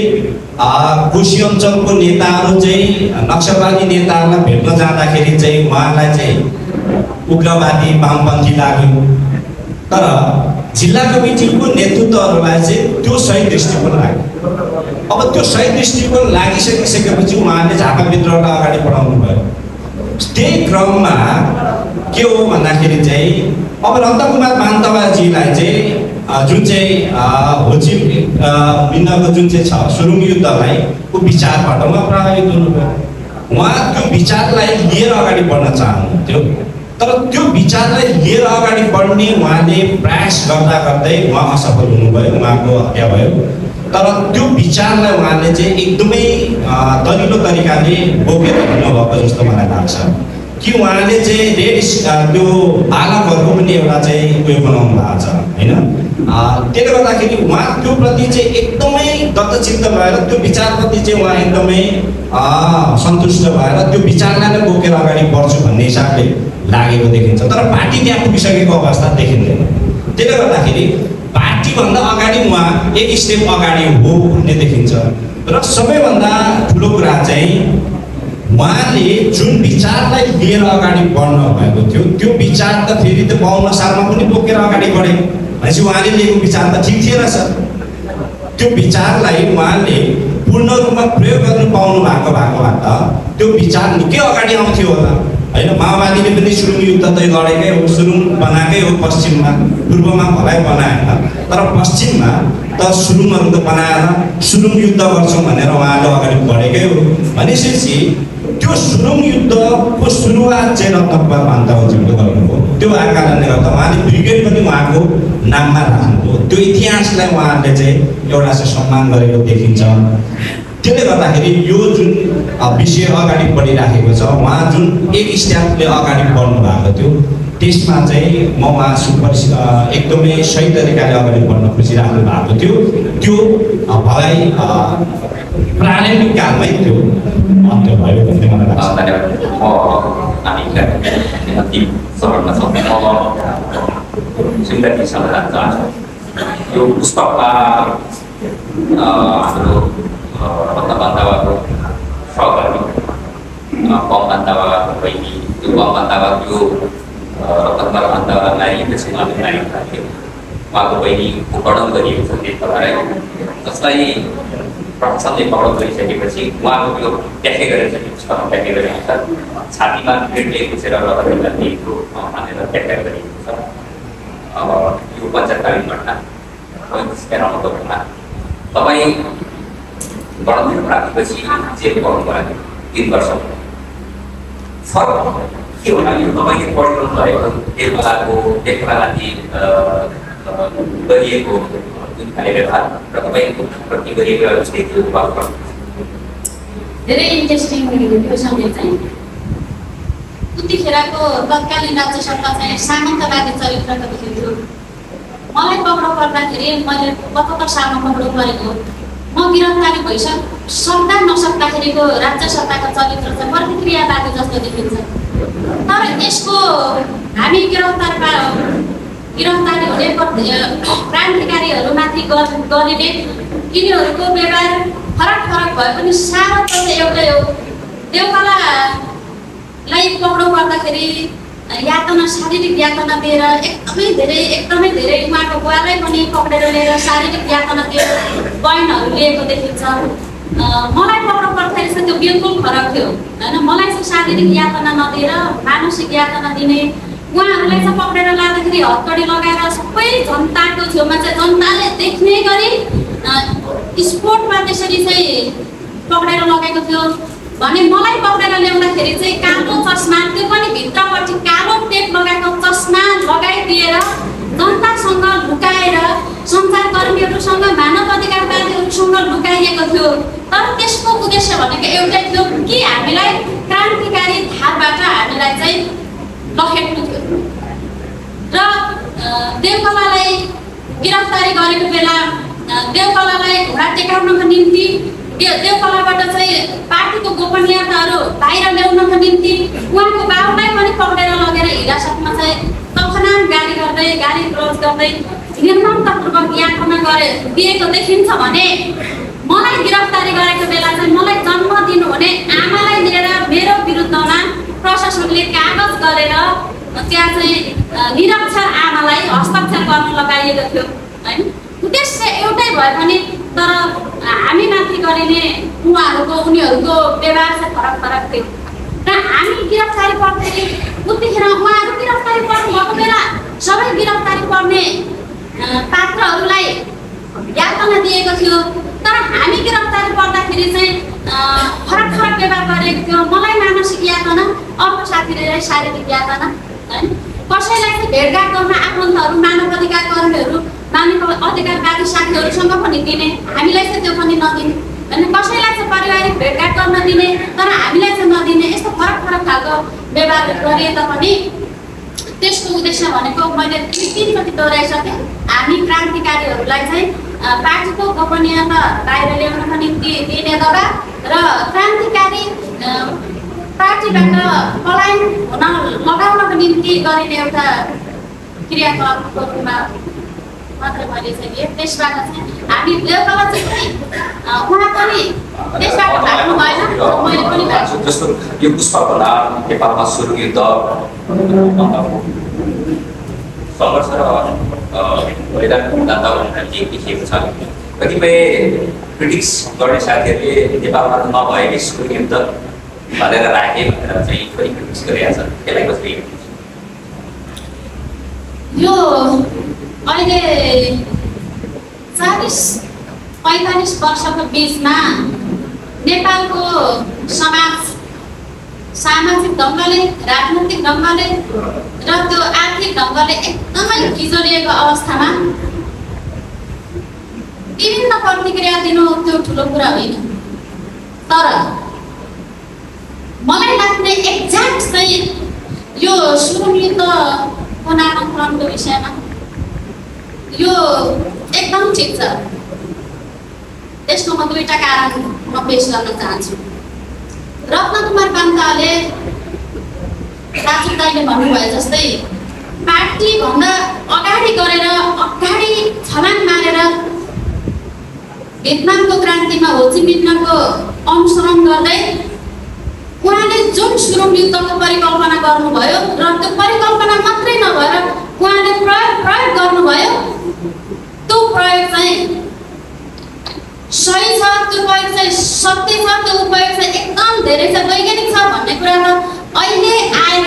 कोशी अञ्चलको नेताहरू चाहिँ नक्सलवादी नेताहरूलाई भेट्न जाँदाखेरि चाहिँ उहाँलाई चाहिँ उग्रवादी वामपन्थी लाग्यो, तर जिल्ला कमिटीको नेतृत्वहरूलाई चाहिँ त्यो सही दृष्टिकोण लाग्यो। अब त्यो सही दृष्टिकोण लागिसकेपछि उहाँले झापा विद्रोहलाई अगाडि बढाउनु भयो। त्यही क्रममा के हो भन्दाखेरि चाहिँ अब नन्दकुमार मान्तवाजीलाई चाहिँ जुन चाहिँ होची मिन्हको जुन चाहिँ छ सुरुङ युद्धलाई को विचारबाट उहाँ प्रभावित हुनुभयो। उहाँ त्यो विचारलाई लिएर अगाडि बढ्न चाहनुहुन्थ्यो, तर त्यो विचारलाई लिएर अगाडि बढ्ने उहाँले प्रयास गर्दा गर्दै उहाँ असफल हुनुभयो, उहाँको हत्या भयो। तर त्यो विचारलाई उहाँले चाहिँ एकदमै दरिलो तरिकाले बोकेर हिँड्नुभएको जस्तो मलाई लाग्छ कि उहाँले चाहिँ त्यो बालकहरूको पनि एउटा चाहिँ उयो बनाउनु भएको छ होइन। त्यसले गर्दाखेरि उहाँ त्यो प्रति चाहिँ एकदमै दत्तचित्त भएर त्यो विचारप्रति चाहिँ उहाँ एकदमै सन्तुष्ट भएर त्यो विचारलाई नै बोकेर अगाडि बढ्छु भन्ने हिसाबले लागेको देखिन्छ, तर पार्टी त्यहाँ पुगिसकेको अवस्था देखिँदैन। त्यसले गर्दाखेरि पार्टीभन्दा अगाडि उहाँ एक स्टेप अगाडि हो भन्ने देखिन्छ। र सबैभन्दा ठुलो कुरा चाहिँ उहाँले जुन विचारलाई लिएर अगाडि बढ्नु भएको थियो त्यो विचार त फेरि त 52 सालमा पनि बोकेर अगाडि बढे भनेपछि उहाँले लिएको विचार त ठिक थिएन सर। त्यो विचारलाई उहाँले पूर्ण रूपमा प्रयोग गर्नु पाउनु भएकोबाट त्यो विचार निकै अगाडि आउँथ्यो होला होइन। माओवादीले पनि सुरुङ युद्ध त लडेकै हो, सुरुङ बनाएकै हो पश्चिममा, पूर्वमा भलाइ बनाएन, तर पश्चिममा त सुरुङहरू त बनाएर सुरुङ युद्ध गर्छौँ भनेर उहाँले अगाडि बढेकै हो। भनेपछि त्यो सुरुङ युद्धको सुरुवात चाहिँ रत्नकुमार मान्तवाजीले गर्नुभयो। त्यो भएको कारणले गर्दा उहाँले ब्रिगेड पनि उहाँको नाममा राख्नुभयो। त्यो इतिहासलाई उहाँहरूले चाहिँ एउटा चाहिँ सम्मान गरेको देखिन्छ। त्यसले गर्दाखेरि यो जुन विषय अगाडि बढिराखेको छ, उहाँ जुन एक स्टेपले अगाडि बढ्नु भएको थियो त्यसमा चाहिँ म उहाँ एकदमै सही तरिकाले अगाडि बढ्न खोजिराख्नु भएको थियो। त्यो भलाइ प्रारम्भिक कालमै त्यो अन्त्य भयो भन्ने मलाई लाग्छ। धन्यवाद। हामी अन्तिम चरणमा छौँ। सुन्दरीसँग जान चाहन्छु। यो पुस्तकमा हाम्रो रत्न बान्तावाको सहकर्मी बम बान्तावाको बहिनी, त्यो बम बान्तावा यो रत्नकुमार बान्तावालाई त्यसको नानी थियो। उहाँको बहिनीको पढाउ गरिएको छ त्यसलाई, जसलाई प्रशासनले पढाउ गरिसकेपछि उहाँको त्यो व्याख्या गरेर पुस्तकमा व्याख्या गरेको छ। छातीमा ब्लेडले घुसेर रगतलाई दिएको भनेर व्याख्या गरिएको छ। यो पञ्चायतकालीन घटना रामको घटना तपाईँ गणतन्त्र प्राप्तिपछि जेल पढ्नु भयो 3 वर्ष। फरक के होला यो तपाईँले पढ्नु भएको देखभालमाथि गरिएको जुन खाले व्यवहार र तपाईँको प्रति गरिएको स्थितिहरू धेरै इन्ट्रेस्टिङ त्यो समय चाहिँ उतिखेरको तत्कालीन राज्य सत्ता चाहिँ सामन्तवादी चरित्रको देखिन्थ्यो। मलाई पक्राउ पर्दाखेरि मैले 75 सालमा पक्राउ परेको, म गिरफ्तारी सक्दा नसक्दाखेरिको राज्य सत्ताको चरित्र चाहिँ प्रतिक्रियावादी जस्तो देखिन्छ। तर यसको हामी गिरफ्तारी हुने क्रान्तिकारीहरूमाथि गरिने यिनीहरूको व्यवहार फरक भए पनि सारो त एउटै हो। देउपालालाई पक्राउ पर्दाखेरि यातना, शारीरिक यातना दिएर एकदमै धेरै उहाँको बुवालाई पनि पक्रेर लिएर शारीरिक यातना दिएर बहिनहरू लिएको देखिन्छ। मलाई पक्राउ पर्दाखेरि चाहिँ त्यो बिल्कुल फरक थियो होइन। मलाई चाहिँ शारीरिक यातना नदिएर मानसिक यातना दिने, उहाँहरूलाई चाहिँ पक्रेर लाँदाखेरि हतकडी लगाएर सबै जनताको छेउमा चाहिँ जनताले देख्ने गरी स्पोर्टमा त्यसरी चाहिँ पक्रेर लगेको थियो भने मलाई पक्रेर ल्याउँदाखेरि चाहिँ कालो चस्मा, त्यो पनि भित्रपट्टि कालो टेप लगाएको चस्मा लगाइदिएर जनतासँग लुकाएर सञ्चारकर्मीहरूसँग मानव अधिकारवादीहरूसँग लुकाइएको थियो। तर त्यसको उद्देश्य भनेको एउटै थियो कि हामीलाई क्रान्तिकारी धारबाट हामीलाई चाहिँ लखेट्नु थियो। र देवकलालाई गिरफ्तारी गरेको बेला देवकलालाई घोडा टेकाउनको निम्ति देवकलाबाट चाहिँ पार्टीको गोपनीयताहरू बाहिर ल्याउनको निम्ति उहाँको बाबुलाई पनि पक्रेर लगेर हिरासतमा चाहिँ तखनाम गाली गर्दै गाली क्रोज गर्दै निर्ममतापूर्वक यातना दिएको देखिन्छ भने मलाई गिरफ्तारी गरेको बेला चाहिँ मलाई जन्म दिनुहुने आमालाई लिएर मेरो विरुद्धमा प्रशासनले कागज गरेर त्यहाँ चाहिँ निरक्षर आमालाई हस्ताक्षर गर्न लगाइएको थियो हैन। उद्देश्य एउटै भए पनि तर हामी माथि गरिने उनीहरूको व्यवहार चाहिँ फरक थियो र हामी गिरफ्तारी पर्दै उतिखेर उहाँहरू गिरफ्तारी पर्नु भएको बेला सबै गिरफ्तारी पर्ने पात्रहरूलाई यातना दिएको थियो तर हामी गिरफ्तारी पर्दाखेरि चाहिँ फरक व्यवहार गरेको थियो। मलाई मानसिक यातना, अर्को साथीलाई शारीरिक यातना हैन। कसैलाई चाहिँ भेटघाट गर्न आफन्तहरू मानव अधिकार कर्मीहरू मानव अधिकारवादी साथीहरूसँग पनि दिने, हामीलाई चाहिँ त्यो पनि नदिने हैन। कसैलाई चाहिँ पारिवारिक भेटघाट गर्न दिने तर हामीलाई चाहिँ नदिने, यस्तो फरक खालको व्यवहार गरिए तापनि त्यसको उद्देश्य भनेको मैले तीनचोटि दोहोऱ्याइसकेँ। हामी क्रान्तिकारीहरूलाई चाहिँ पार्टीको गोपनीयता बाहिर ल्याउनको निम्ति दिने दबाब र क्रान्तिकारी पार्टीबाट पलायन हुन लगाउनको निम्ति गरिने एउटा क्रियाकलापको रूपमा मात्र मैले चाहिँ त्यसबाट चाहिँ हामी देवकला चाहिँ उहाँ पनि त्यसबाट भाग्नु भएन, मैले पनि भाग्छु। जस्तो यो पुष्पा प्रधान नेपालमा सुरु युद्ध सङ्घर्ष र मैदान देखिएको छ। कतिपय क्रिटिक्स गर्ने साथीहरूले नेपालमा नभएकै सुरु युद्ध भनेर राखे भनेर चाहिँ पनि क्रिटिक्स गरिरहेको छ। त्यसलाई कसरी यो अहिले 40-45 वर्षको बिचमा नेपालको सामाजिक ढङ्गले, राजनैतिक ढङ्गले र त्यो आर्थिक ढङ्गले एकदमै गिजोरिएको अवस्थामा विभिन्न प्रतिक्रिया दिनु त्यो ठुलो कुरा होइन। तर मलाई लाग्ने एक्ज्याक्ट चाहिँ यो सुरुङ युद्धको नामाङ्कनको विषयमा यो एकदम ठिक छ। त्यसको म दुईटा कारण म पेश गर्न चाहन्छु। रत्नकुमार कान्ताले राजु दाइले भन्नुभयो जस्तै पार्टीभन्दा अगाडि गरेर अगाडि छलाङ मारेर भियतनामको क्रान्तिमा होचिमिन्हको अनुसरण गर्दै उहाँले जुन सुरुङ युद्धको परिकल्पना गर्नुभयो र त्यो परिकल्पना मात्रै नभएर उहाँले प्रयोग गर्नुभयो, त्यो प्रयोग चाहिँ सही छ, त्यो प्रयोग चाहिँ सत्य छ, त्यो उपयोग चाहिँ एकदम धेरै छ, वैज्ञानिक छ भन्ने कुरा त अहिले आएर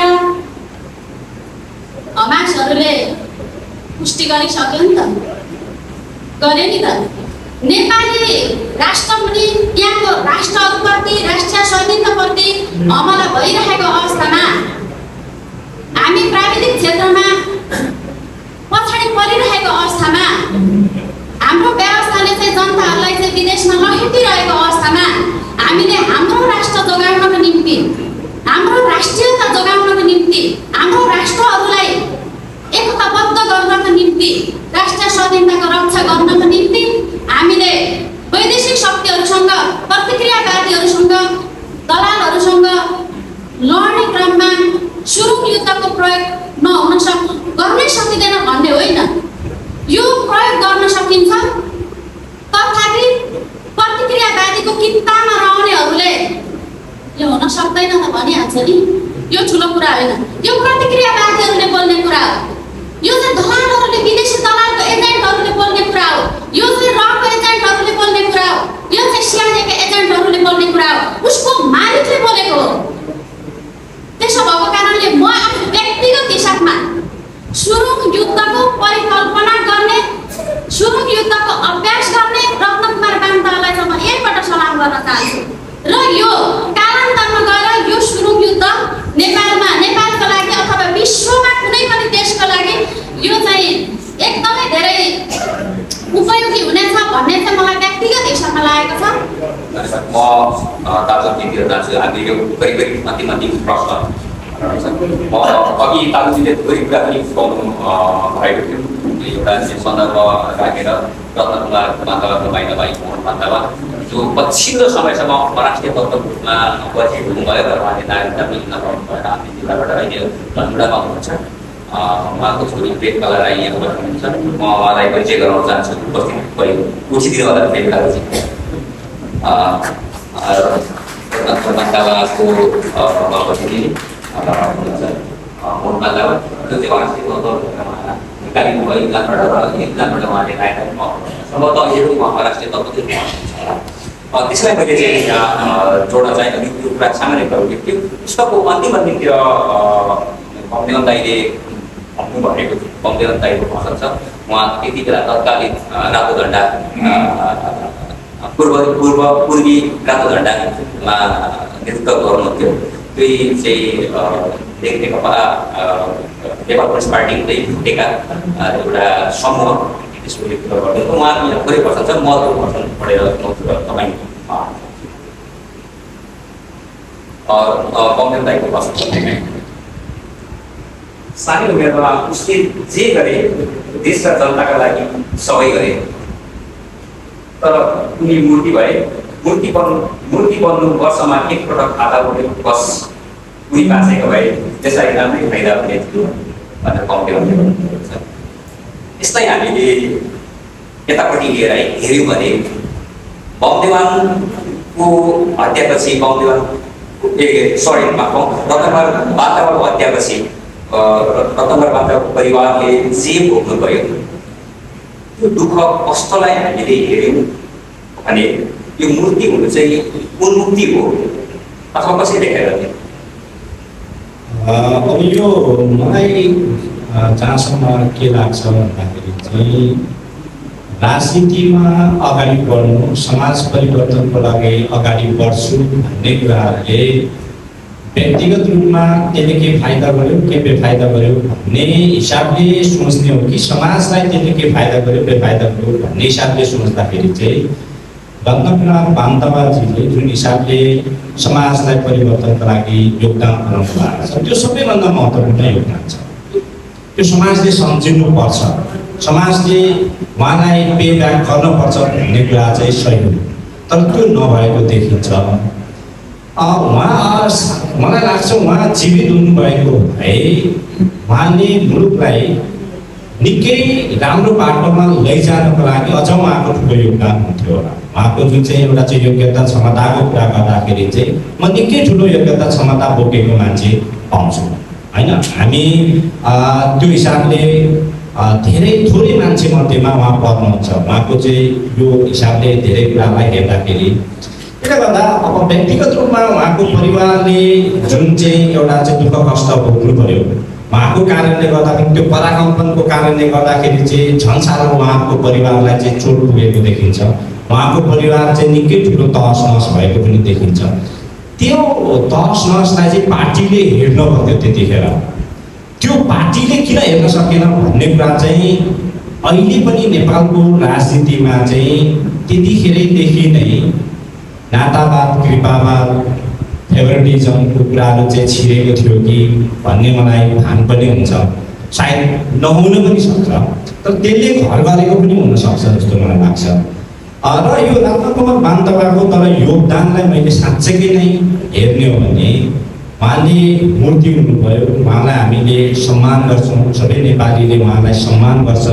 हमासहरूले पुष्टि गरिसक्यो नि त, गरे नि त। नेपाली राष्ट्र पनि यहाँको राष्ट्रहरूप्रति, राष्ट्रिय स्वाधीनताप्रति हमला भइरहेको अवस्थामा हामी प्राविधिक क्षेत्रमा पछाडि परिरहेको अवस्थामा हाम्रो व्यवस्थाले चाहिँ जनताहरूलाई चाहिँ विदेशमा लखेटिरहेको अवस्थामा हामीले हाम्रो राष्ट्र जोगाउनको निम्ति, हाम्रो राष्ट्रियता जोगाउनको निम्ति, हाम्रो राष्ट्रहरूलाई एकताबद्ध गर्नको निम्ति, राष्ट्रिय स्वाधीनताको रक्षा गर्नको निम्ति हामीले वैदेशिक शक्तिहरूसँग, प्रतिक्रियावादीहरूसँग, दलालहरूसँग लड्ने क्रममा सुरुङ युद्धको प्रयोग गर्नै सकिँदैन भन्ने होइन। यो प्रयोग गर्न सकिन्छ, तथापि प्रतिक्रियावादीको कित्तामा रहनेहरूले यो हुन सक्दैन त भनिहाल्छ नि। यो ठुलो कुरा होइन, यो प्रतिक्रियावादीहरूले बोल्ने कुरा हो। यो चाहिँ दलालहरूले, विदेशी दलालको एजेन्टहरूले बोल्ने कुरा हो। यो चाहिँ रको एजेन्टहरूले बोल्ने कुरा हो। यो चाहिँ सिआइएको एजेन्टहरूले बोल्ने कुरा हो। उसको मालिकले बोलेको हो। त्यसो भएको कारणले म आफ्नो व्यक्तिगत हिसाबमा सुरुङ युद्धको परिकल्पना गर्ने, सुरुङ युद्धको अभ्यास गर्ने रत्नकुमार कान्तालाई चाहिँ म एकपल्ट सलाम गर्न चाहन्छु। र यो कालान्तरमा गएर यो सुरुङ युद्ध नेपालमा, नेपालको लागि अथवा विश्वमा कुनै पनि देशको लागि यो चाहिँ एकदमै धेरै उपयोगी हुनेछ भन्ने चाहिँ मलाई व्यक्तिगत हिसाबमा लागेको छ। म ताजुद्दिनतिर जान्छु। हामी यो करिब अन्तिम प्रश्न म अघि ताजुद्दिनले थोरै कुरा पनि बताउनु भएको थियो। एउटा सन्दर्भ राखेर रत्नकुमार माधव तपाईँ मोहन माधव जो पछिल्लो समयसम्म राष्ट्रिय तत्त्वको रूपमा परिचित हुनुभयो र उहाँले नागरिकता पनि नपाउनु भएर हामी जिल्लाबाट अहिले धनगुडामा हुनुहुन्छ। उहाँको छोरी प्रेमकला राई यहाँ हुनुहुन्छ। म उहाँलाई परिचय गराउन चाहन्छु। उपस्थित भयो उठिदिनु होला प्रेमकलाजी। रत्नकुमारको बहिनी मोहन माधव जो चाहिँ राष्ट्रिय तत्त्वमा निकालिनु भयो इलामबाट र इलामबाट उहाँले राखेर सम्भवतः अहिले उहाँ राष्ट्रिय तत्त्व त्यसलाई मैले चाहिँ यहाँ जोड्न चाहेँ। अलिक त्यो कुरा सामान्य गराउने थियो। पुस्तकको अन्तिम अन्तिमतिर पम्देवन दाइले भन्नुभएको पम्देवन दाइको भनाइ छ उहाँ त्यति बेला तत्कालीन रातो झन्डा पूर्वी रातो झन्डामा नेतृत्व गर्नुहुन्थ्यो। त्यही चाहिँ नेकपा नेपाल कम्युनिस्ट पार्टी हुँदै फुटेका एउटा समूह त्यसको नेतृत्व गर्दै उहाँको यहाँ थोरै भर्सन छ। म त्यो भर्सन पढेर तपाईँ पम्देवन दाइको भर्सन सानै उमेरमा उसले जे गरे देश र जनताका लागि सबै गरे। तर उनी मूर्ति भए। मूर्ति बन्नु वर्षमा एकपटक खाता उठ्यो बस उनी बाँचेको भए त्यसलाई राम्रै फाइदा हुने थियो भनेर पम्देवनले भन्नुहुन्छ। यस्तै हामीले यतापट्टि लिएर हेऱ्यौँ भने पम्देवनको हत्यापछि रत्नकुमार माधवको हत्यापछि रत्नकुमार माधवको परिवारले जे भोग्नुभयो त्यो दुःख कष्टलाई हामीले हेऱ्यौँ भने यो मूर्ति हुनु चाहिँ उन्मुक्ति हो अथवा कसरी देखाएर थियो? अब यो मलाई जहाँसम्म के लाग्छ भन्दाखेरि चाहिँ राजनीतिमा अगाडि बढ्नु समाज परिवर्तनको लागि अगाडि बढ्छु भन्ने कुराहरूले व्यक्तिगत रूपमा त्यसले के फाइदा गर्यो के बेफाइदा गर्यो भन्ने हिसाबले सोच्ने हो कि समाजलाई त्यसले के फाइदा गर्यो बेफाइदा गर्यो भन्ने हिसाबले सोच्दाखेरि चाहिँ रत्नकुमार माधवजीले जुन हिसाबले समाजलाई परिवर्तनको लागि योगदान पुर्याउनु भएको छ त्यो सबैभन्दा महत्त्वपूर्ण योगदान छ। त्यो समाजले सम्झिनुपर्छ, समाजले उहाँलाई पे ब्याक गर्नुपर्छ भन्ने कुरा चाहिँ सही हो। तर त्यो नभएको देखिन्छ। मलाई लाग्छ उहाँ जीवित हुनुभएको भए उहाँले मुलुकलाई निकै राम्रो बाटोमा लैजानको लागि अझ उहाँको ठुलो योगदान हुन्थ्यो होला। उहाँको जुन चाहिँ एउटा चाहिँ योग्यता क्षमताको कुरा गर्दाखेरि चाहिँ म निकै ठुलो योग्यता क्षमता बोकेको मान्छे पाउँछु होइन। हामी त्यो हिसाबले धेरै थोरै मान्छे मध्येमा उहाँ पर्नुहुन्छ। उहाँको चाहिँ यो हिसाबले धेरै कुरालाई हेर्दाखेरि त्यसले गर्दा अब व्यक्तिगत रूपमा उहाँको परिवारले जुन चाहिँ एउटा चाहिँ दुःख कष्ट भोग्नु पर्यो उहाँको कारणले गर्दाखेरि त्यो पराकम्पनको कारणले गर्दाखेरि चाहिँ झन् साह्रो उहाँको परिवारलाई चाहिँ चोट पुगेको देखिन्छ। उहाँको परिवार चाहिँ निकै ठुलो तहस नहस भएको पनि देखिन्छ। त्यो तहस नहसलाई चाहिँ पार्टीले हेर्न पर्थ्यो त्यतिखेर। त्यो पार्टीले किन हेर्न सकेन भन्ने कुरा चाहिँ अहिले पनि नेपालको राजनीतिमा चाहिँ त्यतिखेरैदेखि नै नातावाद कृपावाद फेभरेटिजमको कुराहरू चाहिँ छिरेको थियो कि भन्ने मलाई भान पनि हुन्छ। सायद नहुन पनि सक्छ तर त्यसले घर गरेको पनि हुनसक्छ जस्तो मलाई लाग्छ। र यो रत्नकुमार माधवको तर योगदानलाई मैले साँच्चैकै नै हेर्ने हो भने उहाँले मूर्ति हुनुभयो। उहाँलाई हामीले सम्मान गर्छौँ, सबै नेपालीले उहाँलाई सम्मान गर्छ।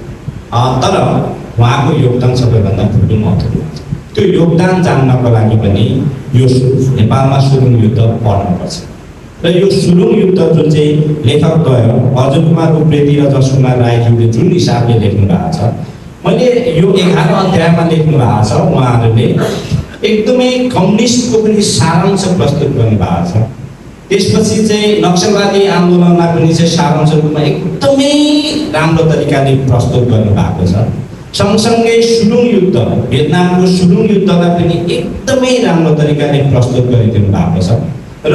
तर उहाँको योगदान सबैभन्दा ठुलो महत्त्वपूर्ण छ। त्यो योगदान जान्नको लागि पनि यो नेपालमा सुरुङ युद्ध पढ्नुपर्छ। र यो सुरुङ युद्ध जुन चाहिँ लेखकद्वय अर्जुन कुमार उप्रेती र जसकुमार राईज्यूले जुन हिसाबले लेख्नु भएको छ, मैले यो 11 अध्यायमा लेख्नु भएको छ। उहाँहरूले एकदमै कम्युनिस्टको पनि सारांश प्रस्तुत गर्नुभएको छ। त्यसपछि चाहिँ नक्सलवादी आन्दोलनलाई पनि चाहिँ सारांश रूपमा एकदमै राम्रो तरिकाले प्रस्तुत गर्नुभएको छ। सँगसँगै सुरुङ युद्ध भियतनामको सुरुङ युद्धलाई पनि एकदमै राम्रो तरिकाले प्रस्तुत गरिदिनु भएको छ। र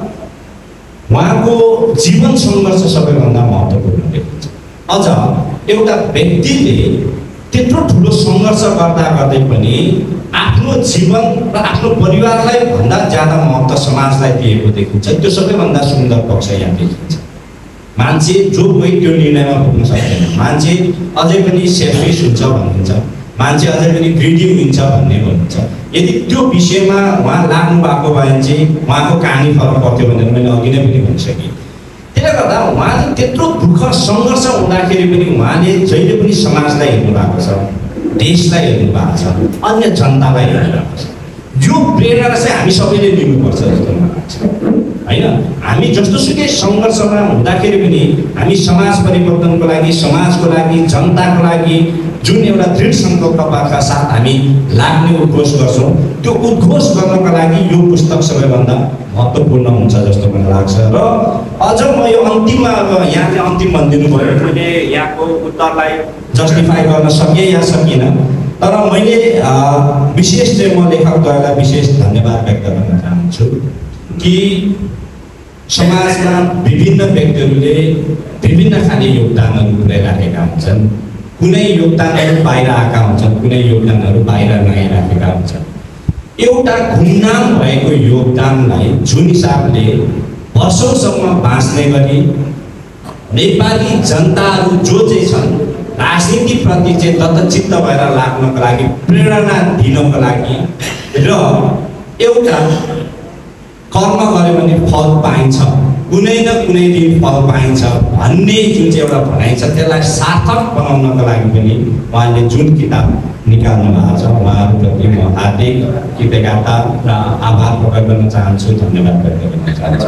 उहाँको जीवन सङ्घर्ष सबैभन्दा महत्त्वपूर्ण देखिन्छ। अझ एउटा व्यक्तिले त्यत्रो ठुलो सङ्घर्ष गर्दा गर्दै पनि आफ्नो जीवन र आफ्नो परिवारलाई भन्दा ज्यादा महत्त्व समाजलाई दिएको देखिन्छ। त्यो सबैभन्दा सुन्दर पक्ष यहाँ देखिन्छ। मान्छे जो कोही त्यो निर्णयमा पुग्न सक्दैन। मान्छे अझै पनि सेल्फिस हुन्छ भनिन्छ, मान्छे अझै पनि ग्रिडी हुन्छ भन्ने भनिन्छ। यदि त्यो विषयमा उहाँ लाग्नु भएको भए चाहिँ उहाँको कहानी फरक पर्थ्यो भनेर मैले अघि नै पनि भनिसकेँ। त्यसले गर्दा उहाँले त्यत्रो दुःख सङ्घर्ष हुँदाखेरि पनि उहाँले जहिले पनि समाजलाई हेर्नु भएको छ, देशलाई हेर्नु भएको छ, अन्य जनतालाई हेर्नु भएको छ। यो प्रेरणा चाहिँ हामी सबैले लिनुपर्छ जस्तो मलाई लाग्छ होइन। हामी जस्तोसुकै सङ्घर्षमा हुँदाखेरि पनि हामी समाज परिवर्तनको लागि, समाजको लागि, जनताको लागि जुन एउटा दृढ सङ्कल्पका साथ हामी लाग्ने उद्घोष गर्छौँ, त्यो उद्घोष गर्नका लागि यो पुस्तक सबैभन्दा महत्त्वपूर्ण हुन्छ जस्तो मलाई लाग्छ। र अझ म यो अन्तिममा अब यहाँले अन्तिम भनिदिनु भयो, मैले यहाँको उत्तरलाई जस्टिफाई गर्न सकेँ या सकिनँ, तर मैले विशेष चाहिँ म लेखकद्वारा विशेष धन्यवाद व्यक्त गर्न चाहन्छु कि समाजमा विभिन्न व्यक्तिहरूले विभिन्न खाले योगदानहरू पुर्याइराखेका हुन्छन्। कुनै योगदानहरू बाहिर आएका हुन्छन्, कुनै योगदानहरू बाहिर नआइराखेका हुन्छन्। एउटा गुमनाम भएको योगदानलाई जुन हिसाबले वर्षौँसम्म बाँच्ने गरी नेपाली जनताहरू जो चाहिँ छन् राजनीतिप्रति चाहिँ दत्तचित्त भएर लाग्नको लागि, प्रेरणा दिनको लागि र एउटा कर्म गऱ्यो भने फल पाइन्छ, कुनै न कुनै दिन फल पाइन्छ भन्ने जुन चाहिँ एउटा भनाइ छ त्यसलाई सार्थक बनाउनको लागि पनि उहाँले जुन किताब निकाल्नु भएको छ उहाँहरूप्रति म हार्दिक कृतज्ञता र आभार प्रकट गर्न चाहन्छु, धन्यवाद व्यक्त गर्न चाहन्छु।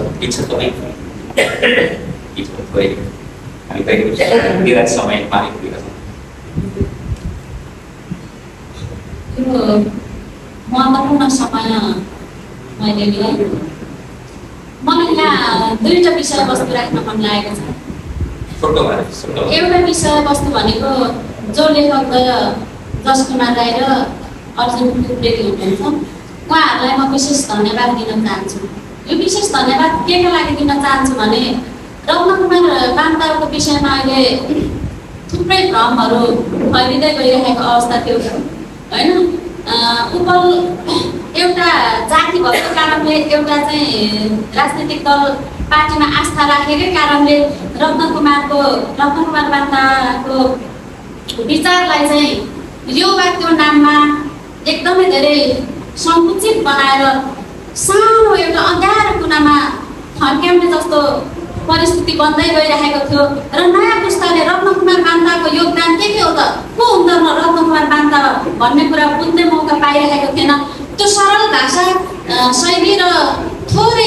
महत्त्वपूर्ण समय मैले लिएँ। मलाई यहाँ दुईवटा विषयवस्तु राख्न मन लागेको छ। एउटा विषयवस्तु भनेको जो लेखकद्वय जसकुमार राई र अर्जुन उप्रेती हुनुहुन्छ, उहाँहरूलाई म विशेष धन्यवाद दिन चाहन्छु। यो विशेष धन्यवाद के का लागि दिन चाहन्छु भने रत्नकुमार बान्ताको विषयमा अहिले थुप्रै भ्रमहरू फैलिँदै गइरहेको अवस्था थियो होइन। उपल एउटा जाति भएको कारणले, एउटा चाहिँ राजनीतिक दल पार्टीमा आस्था राखेकै कारणले रत्नकुमार बान्ताको विचारलाई चाहिँ यो वा त्यो नाममा एकदमै धेरै सङ्कुचित बनाएर सानो एउटा अँध्यारो कुनामा थन्क्याउने जस्तो परिस्थिति बन्दै गइरहेको थियो। र नयाँ पुस्ताले रत्नकुमार बान्ताको योगदान के हो त, को हुँदैन रत्नकुमार बान्ता भन्ने कुरा बुझ्ने मौका पाइरहेको थिएन। त्यो सरल भाषा शैली र थोरै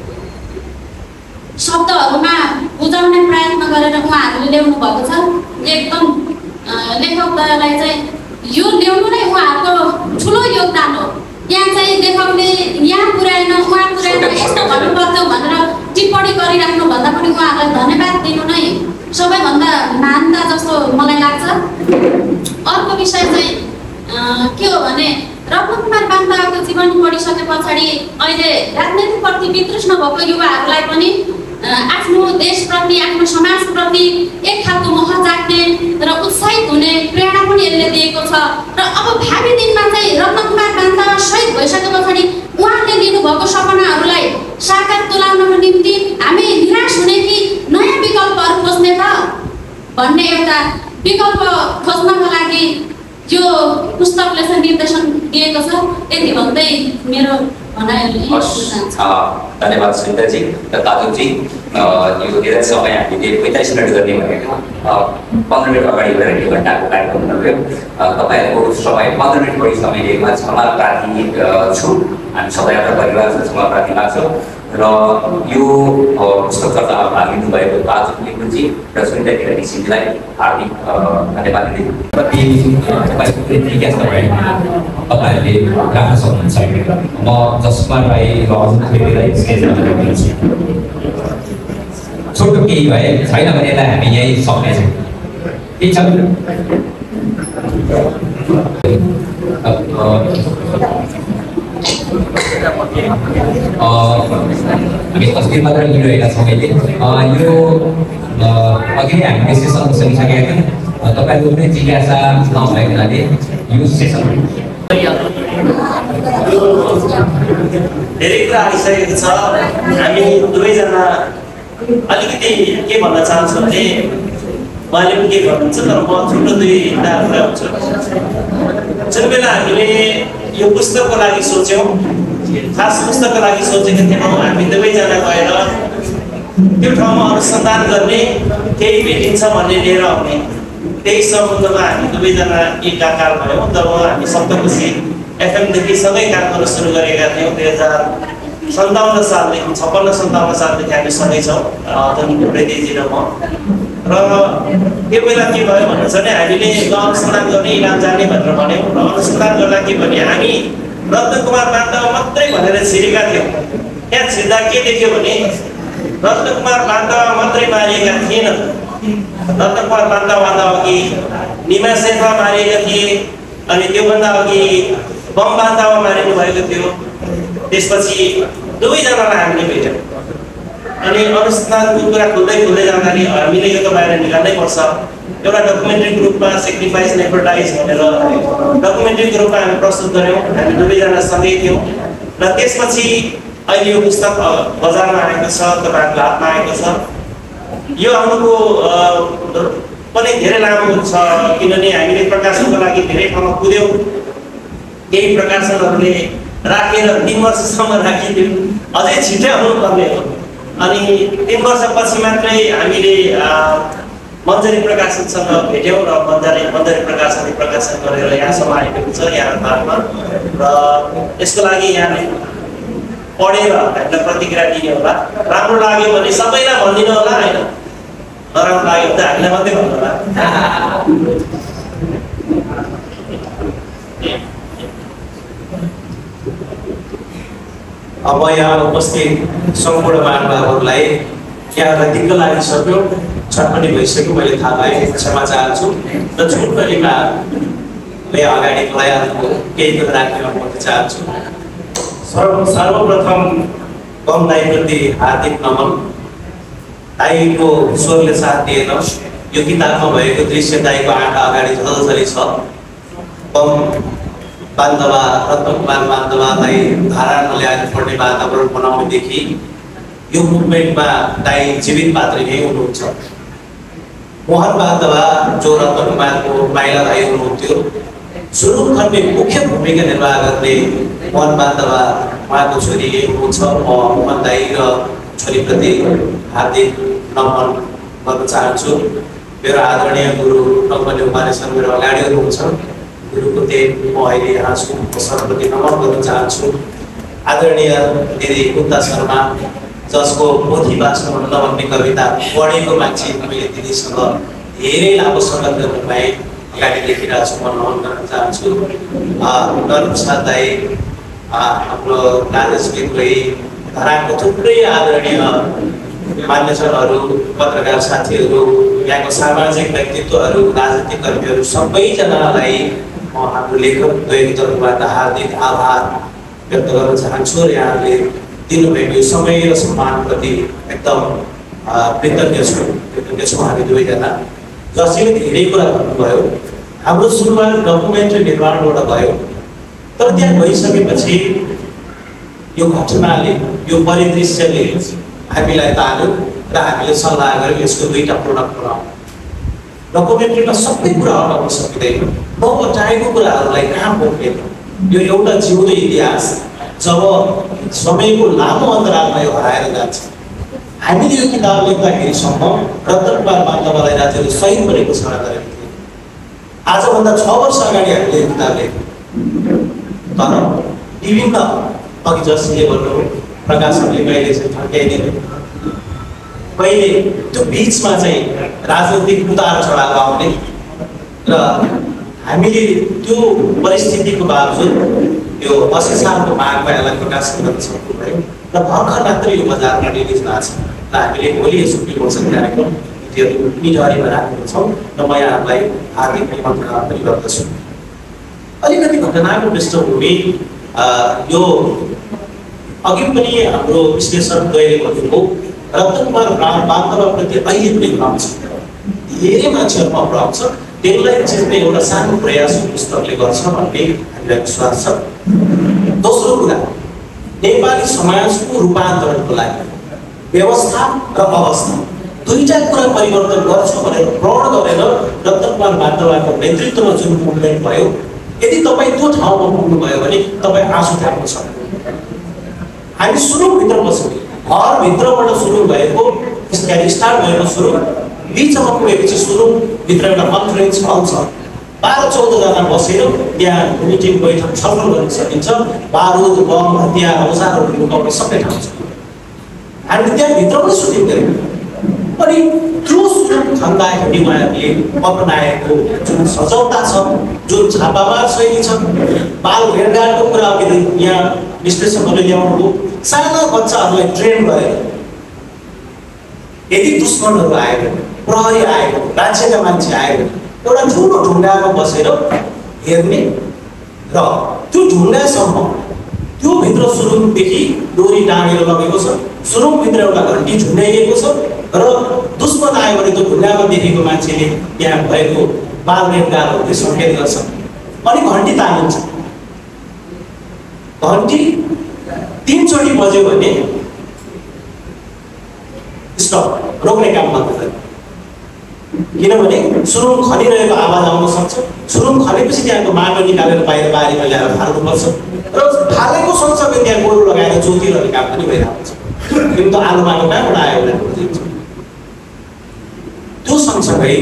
शब्दहरूमा बुझाउने प्रयत्न गरेर उहाँहरूले ल्याउनु भएको छ। एकदम लेखकद्वयलाई चाहिँ यो ल्याउनु नै उहाँहरूको ठुलो योगदान हो। यहाँ चाहिँ लेखकले यहाँ पुर्याएन, उहाँ पुर्याएन, यस्तो भन्नुपर्थ्यो भनेर टिप्पणी गरिराख्नुभन्दा पनि उहाँहरूलाई धन्यवाद दिनु नै सबैभन्दा महानता जस्तो मलाई लाग्छ। अर्को विषय चाहिँ के हो भने रत्नकुमार बान्ताको जीवन पढिसके पछाडि अहिले राजनीतिप्रति वितृष्ण भएको युवाहरूलाई पनि आफ्नो देशप्रति, आफ्नो समाजप्रति एक खालको मोह जाग्ने र उत्साहित हुने प्रेरणा पनि यसले दिएको छ। र अब भावी दिनमा चाहिँ रत्नकुमार बान्ता शहीद भइसके पछाडि उहाँले लिनुभएको सपनाहरूलाई साकार तुल्याउनको निम्ति हामी निराश हुने कि नयाँ विकल्पहरू खोज्ने त भन्ने एउटा विकल्प खोज्नको लागि यो पुस्तकले चाहिँ निर्देशन दिएको छ। यति भन्दै मेरो धन्यवाद सुनिताजी र ताजुजी। यो धेरै समय हामीले 45 मिनट गर्ने भनेको 15 मिनट अगाडि गएर 1 घन्टाको कार्यक्रम भयो। तपाईँहरूको समय 15 मिनट बढी समय लिएकोमा क्षमा प्रार्थी छु। हामी सबै एउटा परिवार छ, क्षमा प्रार्थी लाग्छौँ। र यो पुस्तक चर्चामा भाग लिनुभएको ताजु लिपुजी र सुनिता किरणजीलाई हार्दिक धन्यवाद दिन्छु। तपाईँहरूले राख्न सक्नुहुन्छ। म जसकुमार राई र अर्जुन उप्रेतीलाई स्टेजमा ल्याउँछु। छोटो केही भए छैन भने यसलाई हामी यहीँ सक्नेछौँ। के छ हामी तस्बिर मात्र लिइरहेका छौँ अहिले। यो अघि हामीले सेसनको सकिसकेका थियौँ। तपाईँको कुनै जिज्ञासा नभएको हुनाले यो सेसन धेरै कुरा आइसकेको छ। हामी दुवैजना अलिकति के भन्न चाहन्छु भने उहाँले पनि के भन्नुहुन्छ तर म छोटो दुईवटा कुरा हुन्छ। जुन बेला हामीले यो पुस्तकको लागि सोच्यौँ, खास पुस्तकको लागि सोचेका थियौँ, हामी दुवैजना गएर त्यो ठाउँमा अनुसन्धान गर्ने, केही भेटिन्छ भन्ने लिएर आउने, त्यही सम्बन्धमा हामी दुवैजना एकाकार भयौँ। तब हामी सप्तकोशी एफएमदेखि सँगै काम गर्न सुरु गरेका थियौँ। 2057 सालदेखि 56-57 सालदेखि हामी सँगै छौँ, प्रेतीजी र म। र त्यो बेला के भयो भन्नु छ भने हामीले अनुसन्धान गर्ने इलाम जाने भनेर भन्यौँ र अनुसन्धान गर्दा के भने हामी रत्नकुमार पाण्डव मात्रै भनेर छिरेका थियौँ। त्यहाँ छिर्दा के देख्यो भने रत्नकुमार पाण्डव मात्रै मारिएका थिएनन्। रत्नकुमार पाण्डवभन्दा अघि निमा शेर्पा मारिएका थिए, अनि त्योभन्दा अघि बम बान्दावा मारिनु भएको थियो। त्यसपछि दुवैजनालाई हामीले भेट्यौँ। अनि अनुसन्धानको कुरा खुल्दै जाँदाखेरि हामीले यो त बाहिर निकाल्नै पर्छ। एउटा डकुमेन्ट्रीको रूपमा सेक्रिफाइस नेफर्टाइज भनेर डकुमेन्ट्रीको रूपमा हामी प्रस्तुत गऱ्यौँ। हामी दुवैजना सँगै थियौँ र त्यसपछि अहिले यो पुस्तक बजारमा आएको छ, तपाईँहरूको हातमा आएको छ। यो आउनुको पनि धेरै लामो छ, किनभने हामीले प्रकाशनको लागि धेरै ठाउँमा कुद्यौँ। केही प्रकाशनहरूले राखेर 3 वर्षसम्म राखिदियो, अझै छिट्टै आउनुपर्ने हो। अनि 3 वर्षपछि मात्रै हामीले मन्जरी प्रकाशनसँग भेट्यौँ र मन्जरी प्रकाशनले प्रकाशन गरेर यहाँसम्म आइपुग्छ, यहाँ भागमा। र यसको लागि यहाँले पढेर हामीलाई प्रतिक्रिया दिने होला। राम्रो लाग्यो भने सबैलाई भनिदिनु होला, होइन? नराम्रो लाग्यो भने हामीलाई मात्रै भन्नु होला। अब यहाँ उपस्थित सम्पूर्ण महानुभावहरूलाई यहाँलाई दिक्क लागिसक्यो, छटपटी भइसक्यो, मैले थाहा पाएँ, क्षमा चाहन्छु। र छुटपटीमाले अगाडि बढाइहाल्नु केही कुरा राखेर भन्न चाहन्छु। सर्वप्रथम कम दाईप्रति हार्दिक नमन। दाईको स्वरले साथ दिएन, यो किताबमा भएको दृश्य दाईको आँखा अगाडि झलझली छ। कम बान्धवा रत्नकुमार बान्धवालाई धारणमा ल्याएर पढ्ने वातावरण बनाउनेदेखि यो मुभमेन्टमा दाई जीवित पात्र यही हुनुहुन्छ। मोहन बान्धवा जो रत्नकुमारको माइला दाई हुनुहुन्थ्यो, सुरु खण्डे मुख्य भूमिका निर्वाह गर्ने मोहन बान्धवा उहाँको छोरी यही हुनुहुन्छ। म मोहन दाई र छोरीप्रति हार्दिक नमन गर्न चाहन्छु। मेरो आदरणीय गुरु नम्बरले उमालेश्वर मेरो अगाडि हुनुहुन्छ। गुरुको तेज म अहिले यहाँ छु, सर्वप्रति नमन गर्न चाहन्छु। आदरणीय दिदी कुन्ता शर्मा, जसको पोथी वाचन नभन्ने कविता पढेको मान्छे मैले दिदीसँग धेरै लामो सङ्गत गर्न पाएँ, अगाडि देखिरहेको छु, म नमन गर्न चाहन्छु। नरप्रसाद दाई, हाम्रो राजस्मितलाई, धरानको थुप्रै आदरणीय मान्यजनहरू, पत्रकार साथीहरू, यहाँको सामाजिक व्यक्तित्वहरू, राजनीतिक कर्मीहरू सबैजनालाई म हाम्रो लेखक द्वयको तर्फबाट हार्दिक आभार व्यक्त गर्न चाहन्छु। र यहाँले दिनुभएको यो समय र सम्मानप्रति एकदम कृतज्ञ छौँ हामी दुवैजना। जसले धेरै कुरा भन्नुभयो, हाम्रो सुरुवात डकुमेन्ट्री निर्माणबाट भयो, तर त्यहाँ गइसकेपछि यो घटनाले, यो परिदृश्यले हामीलाई तान्यो र हामीले सल्लाह गऱ्यौँ यसको 2टा प्रोडक्ट बनाउँ। डकुमेन्ट्रीमा सबै कुरा हटाउन सकिँदैन, नहटाएको कुराहरूलाई कहाँ बोक्दैन। यो एउटा जिउँदो इतिहास, जब समयको लामो अन्तरालमा यो हराएर जान्छ। हामीले यो किताब लेख्दाखेरिसम्म रत्नकुमार बान्धवालाई राज्यले सहिद पनि घोषणा गरेको थियो। आजभन्दा 6 वर्ष अगाडि हामीले यो किताब लेख्यौँ, तर विभिन्न अघि जसले भन्नु प्रकाशनले कहिले चाहिँ ठड्काइदिनु, कहिले त्यो बिचमा चाहिँ राजनीतिक उतार चढाव आउने र हामीले त्यो परिस्थितिको बावजुद यो 80 सालको माघमा यसलाई प्रकाशन गर्न सक्नुभयो र भर्खर मात्रै यो बजारमा रिलिज भएको छ र हामीले भोलि यसो विमोचन कार्यक्रम मिठहरीमा राख्नेछौँ र म यहाँहरूलाई हार्दिक निमन्त्रणा पनि गर्दछु। अलिकति घटनाको पृष्ठभूमि यो अघि पनि हाम्रो विश्लेषण गएर भन्नुभयो, रत्नकुमार बान्धवाप्रति अहिले पनि भ्रम छ, धेरै मान्छेहरूमा भ्रम छ। त्यसलाई चिन्ने एउटा सानो प्रयास पुस्तकले गर्छ भन्ने हामीलाई विश्वास छ। दोस्रो कुरा, नेपाली समाजको रूपान्तरणको लागि व्यवस्था र अवस्था दुईटा कुरा परिवर्तन गर्छु भनेर प्रण गरेर रत्नकुमार बान्तवाको नेतृत्वमा जुन मुभमेन्ट भयो, यदि तपाईँ त्यो ठाउँमा पुग्नुभयो भने तपाईँ आँसु थाप्नु सक्नु। हामी सुरुङभित्र बस्यौँ, घरभित्रबाट सुरु भएको स्टार्ट भएको सुरु बिचमा पुगेपछि सुरुङभित्र एउटा कन्फरेन्स हल छ। 12-14 जना बसेर त्यहाँ मिटिङ बैठक छलफल गर्न सकिन्छ। बारुद, बम, हतियार, औजारहरू लुकाउने सबै ठाउँ छ। हामीले त्यहाँभित्र पनि सुटिङ गऱ्यौँ। अनि त्यो सुरुङ खन्दाखेरि उहाँहरूले अपनाएको जुन सजौता छ, जुन छापामार शैली छ, बाल भेटघाटको कुरा अघि यहाँ विश्लेषकहरूले ल्याउनुभयो। साना बच्चाहरूलाई ट्रेन गरेर यदि दुश्मनहरू आयो, प्रहरी आयो, राज्यका मान्छे आयो, एउटा ठुलो ढुङ्गामा बसेर हेर्ने र त्यो ढुङ्गासम्म त्यो भित्र सुरुङदेखि डोरी टाँगेर लगेको छ। सुरुङभित्र एउटा घन्टी झुन्डाइएको छ र दुश्मन आयो भने त्यो ढुङ्गामा देखेको मान्छेले त्यहाँ भएको बाल भेटघाटहरूले सङ्केत गर्छ। अनि घन्टी तानिन्छ। घन्टी 3 चोटि बज्यो भने स्टप, रोक्ने काम बन्द गर्यो। किनभने सुरुङ खनिरहेको आवाज आउन सक्छ। सुरुङ खनेपछि त्यहाँको माटो निकालेर बाहिर बारीमा ल्याएर फाल्नुपर्छ र फालेको सँगसँगै त्यहाँ गोरु लगाएर जोतिरहने काम पनि भइरहेको छ। किन त आलु माटो कहाँबाट आयो भनेर बुझिन्छ। त्यो सँगसँगै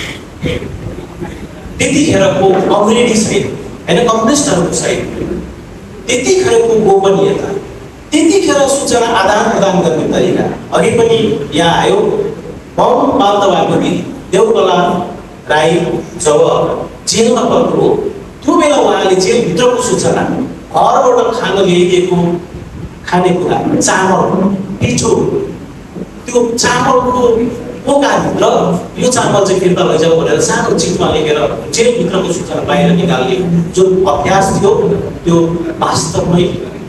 त्यतिखेरको कम्युनिटी सहित होइन, कम्युनिस्टहरूको सहित त्यतिखेरको गोपनीयता, त्यतिखेर सूचना आदान प्रदान गर्ने तरिका अघि पनि यहाँ आयो। बम बान्तवाको दिन देवकला राई जब जेलमा पर्नुभयो, त्यो बेला उहाँले जेलभित्रको सूचना, घरबाट खान ल्याइदिएको खानेकुरा, चामल, पिठो, त्यो चामलको पोकाभित्र यो चामल चाहिँ फिर्ता लैजाऊ भनेर सानो चिठीमा लेखेर जेलभित्रको सूचना बाहिर निकाल्ने जुन अभ्यास थियो, त्यो वास्तवमै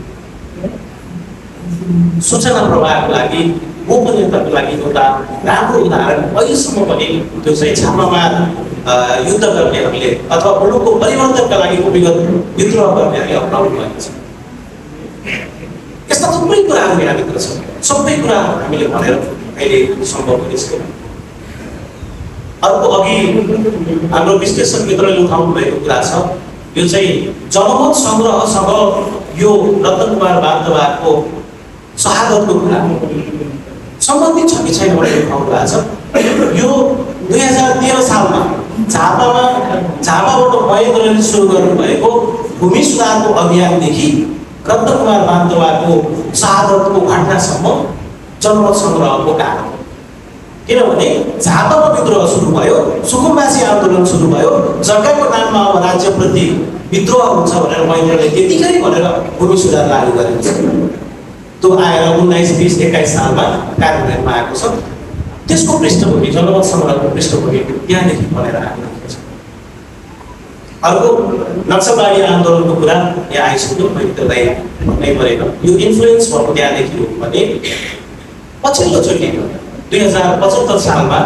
सूचना प्रवाहको लागि, गोपनीयताको लागि एउटा राम्रो उदाहरण। अहिलेसम्म पनि त्यो चाहिँ छापामार युद्ध गर्नेहरूले अथवा मुलुकको परिवर्तनका लागि विगत विद्रोह गर्नेहरूले अपनाउनु भएको छ। यस्ता थुप्रै कुराहरू यहाँभित्र छन्। सबै कुरा हामीले भनेर अहिले सम्भव पनि छैन। अर्को अघि हाम्रो विश्लेषक मित्रले उठाउनु भएको कुरा छ, यो चाहिँ जनमत सङ्ग्रहसँग यो रत्नकुमार बान्तवाको शहादतको कुरा सम्बन्धित छ कि छैन भनेर उठाउनु भएको छ। यो 2013 सालमा झापाबाट महेन्द्रले सुरु गर्नुभएको भूमि सुधारको अभियानदेखि रत्नकुमार बान्तवाको शहादतको घटनासम्म जनमत सङ्ग्रहको कारण। किनभने झापामा विद्रोह सुरु भयो, सुकुम्बासी आन्दोलन सुरु भयो, जग्गाको नाममा अब राज्यप्रति विद्रोह हुन्छ भनेर महेन्द्रले त्यतिखेरै भनेर भूमि सुधार लागू गरेको छ। त्यो आएर 1920-21 सालमा कार्यान्वयनमा आएको छ। त्यसको पृष्ठभूमि, जनमत सङ्ग्रहको पृष्ठभूमि त्यहाँदेखि बनेर आएको छ। अर्को नक्सलवादी आन्दोलनको कुरा यहाँ आइसक्यो, मैले त्यसलाई भन्नै परेन। यो इन्फ्लुएन्स भएको त्यहाँदेखि हो भने पछिल्लोचोटि 2075 सालमा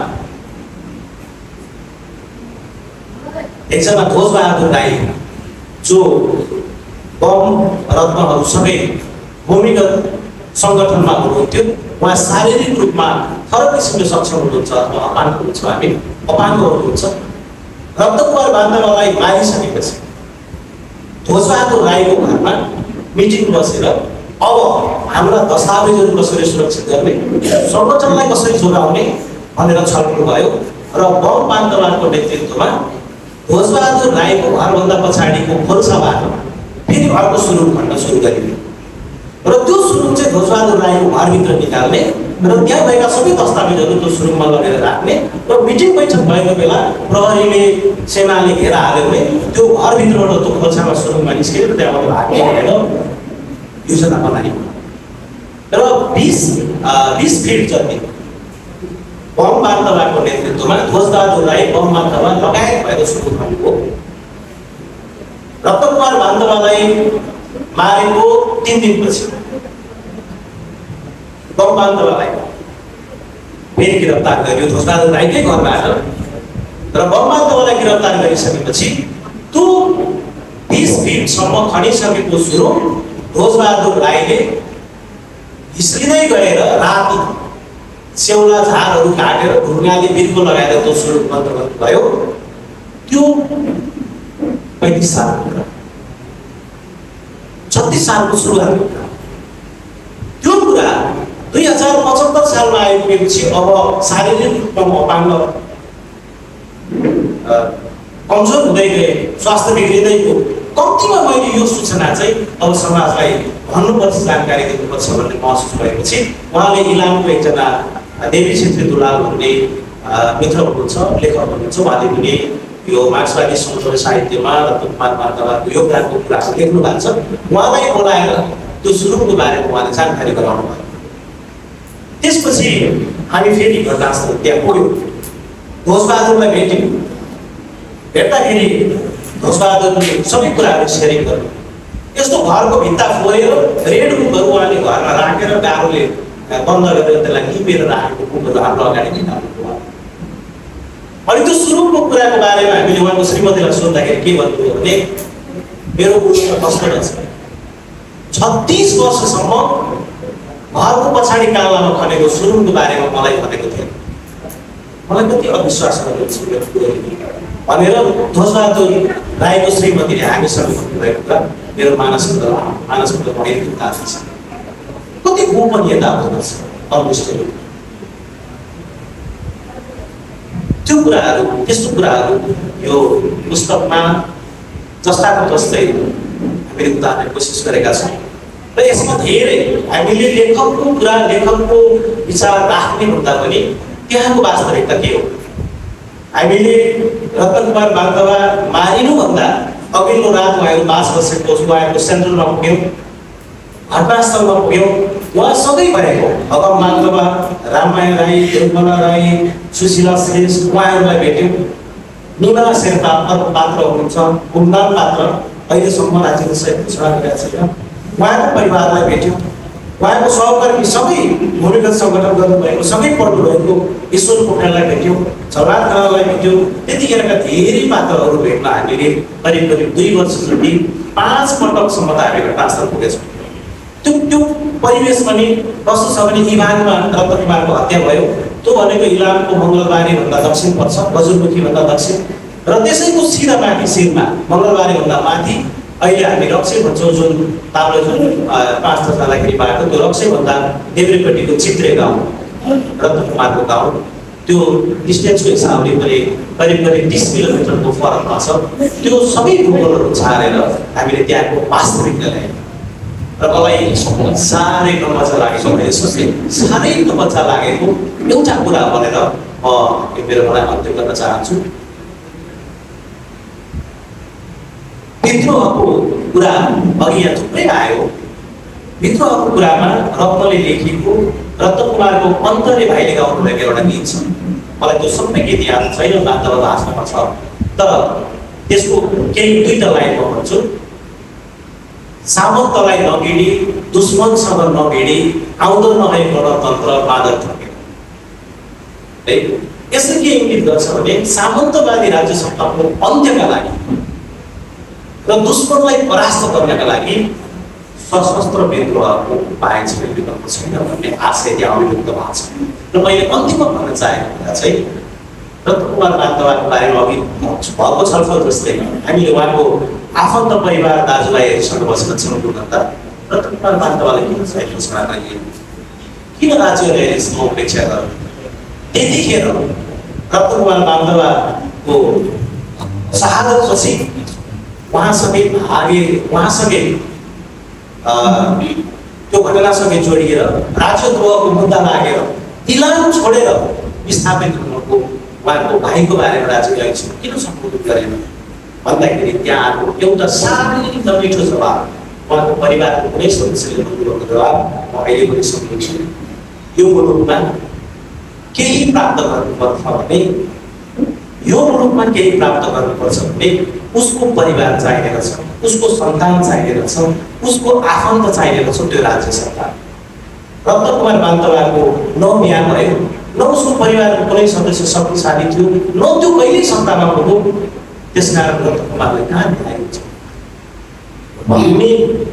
एकजना ध्वजबहादुर राई जो बम रत्नहरू सबै भूमिगत सङ्गठनमा हुनुहुन्थ्यो, उहाँ शारीरिक रूपमा थर किसिमले सक्षम हुनुहुन्छ अथवा अपाङ्ग हुनुहुन्छ, हामी अपाङ्ग हुनुहुन्छ। रत्नकुमार बान्तवालाई मारिसकेपछि ध्वजबहादुर राईको घरमा मिटिङ बसेर अब हाम्रा दस्तावेजहरू कसरी सुरक्षित गर्ने, सङ्गठनलाई कसरी जोगाउने भनेर छलफल भयो र बम बान्तवाको नेतृत्वमा ध्वजबहादुर राईको घरभन्दा पछाडिको खोर्साबाट फेरि अर्को सुरुङ खण्ड सुरु गरियो र त्यो सुरुङ चाहिँ ध्वजबहादुर राईको घरभित्र निकाल्ने र त्यहाँ भएका सबै दस्तावेजहरू त्यो सुरुङमा लगेर राख्ने र मिटिङ बैठक भएको बेला प्रहरीले, सेनाले घेरा हाल्यो भने त्यो घरभित्रबाट त्यो खोल्सामा सुरुङमा निस्केर त्यहाँबाट भाग्ने भनेर योजना बनाइयो र 20 फिट जति बम बान्तवाको नेतृत्वमा ध्वजबहादुर राई, बम बान्तवा लगायत भएको सुरुङ खण्डको रत्नकुमार बान्तवालाई मारेको 3 दिनपछि बम बान्तवालाई फेरि गिरफ्तार गरियो ध्वजबहादुर राईकै घरबाट र बम बान्तवालाई गिरफ्तार गरिसकेपछि त्यो 20 फिटसम्म खनिसकेको सुरुङ ध्वजबहादुर राईले हिस्किँदै गएर राति स्याउला झारहरू काटेर ढुङ्गाले बिर्को लगाएर दोस्रो बन्द गर्नुभयो। त्यो 35 सालको कुरा, 36 सालको सुरुवातको कुरा। त्यो कुरा 2075 सालमा आइपुगेपछि अब शारीरिक रूपमा अपाङ्ग कमजोर हुँदै गए, स्वास्थ्य बिग्रिँदै गयो। कम्तीमा मैले यो सूचना चाहिँ अब समाजलाई भन्नुपर्छ, जानकारी दिनुपर्छ भन्ने महसुस भएपछि उहाँले इलामको एकजना देवी छेत्री दुलाल भन्ने मित्र हुनुहुन्छ, लेखक हुनुहुन्छ। उहाँले पनि यो मार्क्सवादी सोच र साहित्यमा रत्नकुमार वार्तावारको योगदानको कुराहरू लेख्नु भएको छ। उहाँलाई बोलाएर त्यो सुरुको बारेमा उहाँले जानकारी गराउनु भयो। त्यसपछि हामी फेरि घटनास्थल त्यहाँ पुग्यौँ, ध्वजबहादुरलाई भेट्यौँ। भेट्दाखेरि ध्वजबहादुरले सबै कुराहरू सेयरिङ गर्नु। यस्तो घरको भित्ता फोरेर रेड बुकहरू उहाँले घरमा राखेर गाह्रोले बन्द गरेर त्यसलाई लिपेर राखेको बुकहरू हाम्रो अगाडि भित्तामा। अनि त्यो सुरुको कुराको बारेमा हामीले उहाँको श्रीमतीलाई सोद्धाखेरि के भन्नुभयो भने मेरो बुढो कस्तो रहेछ, 36 वर्षसम्म घरको पछाडि कालामा खनेको सुरुको बारेमा मलाई भनेको थियो। मलाई कति अविश्वास गरेको भनेर ध्वजबहादुर राईको श्रीमतीले हामीसँग भन्नुभएको कुरा मेरो मानसको एकदम ताजा छ। कति गोपनीयता हुँदछ अन्विष्टहरू। त्यो कुराहरू, त्यस्तो कुराहरू यो पुस्तकमा जस्ताको जस्तै हामीले उतार्ने कोसिस गरेका छौँ। र यसमा धेरै हामीले लेखकको कुरा, लेखकको विचार राख्ने भन्दा पनि त्यहाँको वास्तविकता के हो। हामीले रत्नकुमार वार्तावा मारिनुभन्दा अघिल्लो रात उहाँहरू 5 वर्षको उहाँहरूको सेन्ट्रलमा पुग्यौँ, घटनास्थलमा पुग्यौँ। उहाँ सबै भएको अगम वार्तावा, राममाया राई, देवकमला राई, सुशीला श्रेष्ठ उहाँहरूलाई भेट्यौँ। निमा शेर्पा अर्को पात्र हुनुहुन्छ, कुमदाल पात्र अहिलेसम्म राज्यको सही घोषणा गरेका छैन। उहाँको परिवारलाई भेट्यौँ। उहाँको सहकर्मी सबै भूमिगत सङ्गठन गर्नुभएको, सबै पढ्नुभएको ईश्वर पोखरेललाई भेट्यौँ, झलनाथ खनाललाई भेट्यौँ। त्यतिखेरका धेरै पात्रहरू भेट्न हामीले करिब 2 वर्षदेखि 5 पटकसम्म त हामी घटनास्थल पुगेछौँ। त्यो परिवेश पनि कस्तो छ भने इभानमा रत्नकुमारको हत्या भयो। त्यो भनेको इलामको मङ्गलबारीभन्दा दक्षिण पर्छ, गजुरमुखीभन्दा दक्षिण, र त्यसैको सिधा माथि शिरमा मङ्गलबारीभन्दा माथि अहिले हामी रक्से भन्छौँ, जुन ताप्लो जुन 5 जाँदाखेरि बाटो, त्यो रक्सेभन्दा देब्रेपट्टिको चित्रे गाउँ रत्नकुमारको गाउँ, त्यो डिस्टेन्सको हिसाबले पनि करिब 30 किलोमिटरको फरकमा छ। त्यो सबै भूगोलहरू छाडेर हामीले त्यहाँको वास्तविकता ल्यायौँ। र मलाई साह्रै मजा लागेको, मैले सोचेँ साह्रै मजा लागेको एउटा कुरा भनेर म यो मेरो मलाई अन्त्य गर्न चाहन्छु। विद्रोहको कुरा अघि यहाँ थुप्रै आयो। विद्रोहको कुरामा रत्नले लेखेको रत्नकुमारको अन्तरे भाइले गाउनु भएको एउटा गीत छ। मलाई त्यो सबै गीत याद छैन, वास्तव भाषामा छ, तर त्यसको केही 2 लाइन म भन्छु। सामन्तलाई नगिडी, दुश्मनसँग नभिडी, आउँदो नभए गणतन्त्र बादल ठके। है, यसले के इङ्गित गर्छ भने सामन्तवादी राज्य सत्ताको अन्त्यका लागि र दुश्मनलाई परास्त गर्नका लागि सशस्त्र विद्रोहको उपाय चाहिँ विकल्प छैन भन्ने आशय त्यहाँ अभिव्यक्त भएको छ। र मैले अन्तिममा भन्न चाहेको कुरा चाहिँ रत्नकुमार वार्तावारको बारेमा अघि भएको छलफल जस्तै हामीले उहाँको आफन्त परिवार दाजुभाइहरूसँग बसेर छलफल गर्दा रत्नकुमार वार्तावारले किन चाहिँ घोषणा गरिए, किन राज्यले अहिलेसम्म उपेक्षा गर्यो। त्यतिखेर रत्नकुमार वार्तावारको शहादतपछि उहाँसँगै भागे, उहाँसँगै त्यो घटनासँगै जोडिएर राज्यद्रोहको मुद्दा लागेर इलाम छोडेर विस्थापित हुनुको उहाँको भाइको बारेमा राज्यले अहिलेसम्म किन सम्बोधन गरेन भन्दाखेरि त्यहाँ आएको एउटा साह्रै नमिठो जवाब उहाँको परिवारको कुनै सदस्यले भन्नुभएको जवाब म अहिले पनि सम्झिन्छु। यो मुलुकमा केही प्राप्त गर्नुपर्छ भने, यो मुलुकमा केही प्राप्त गर्नुपर्छ भने उसको परिवार चाहिने रहेछ, उसको सन्तान चाहिने रहेछ, उसको आफन्त चाहिने रहेछ, त्यो राज्य सरकार। रत्नकुमार वार्तावारको न बिहा भयो, न उसको परिवारको कुनै सदस्य शक्तिशाली थियो, न त्यो कहिल्यै सत्तामा पुग्यो। त्यसकारण रत्नकुमारले कहाँ भ्याएको छ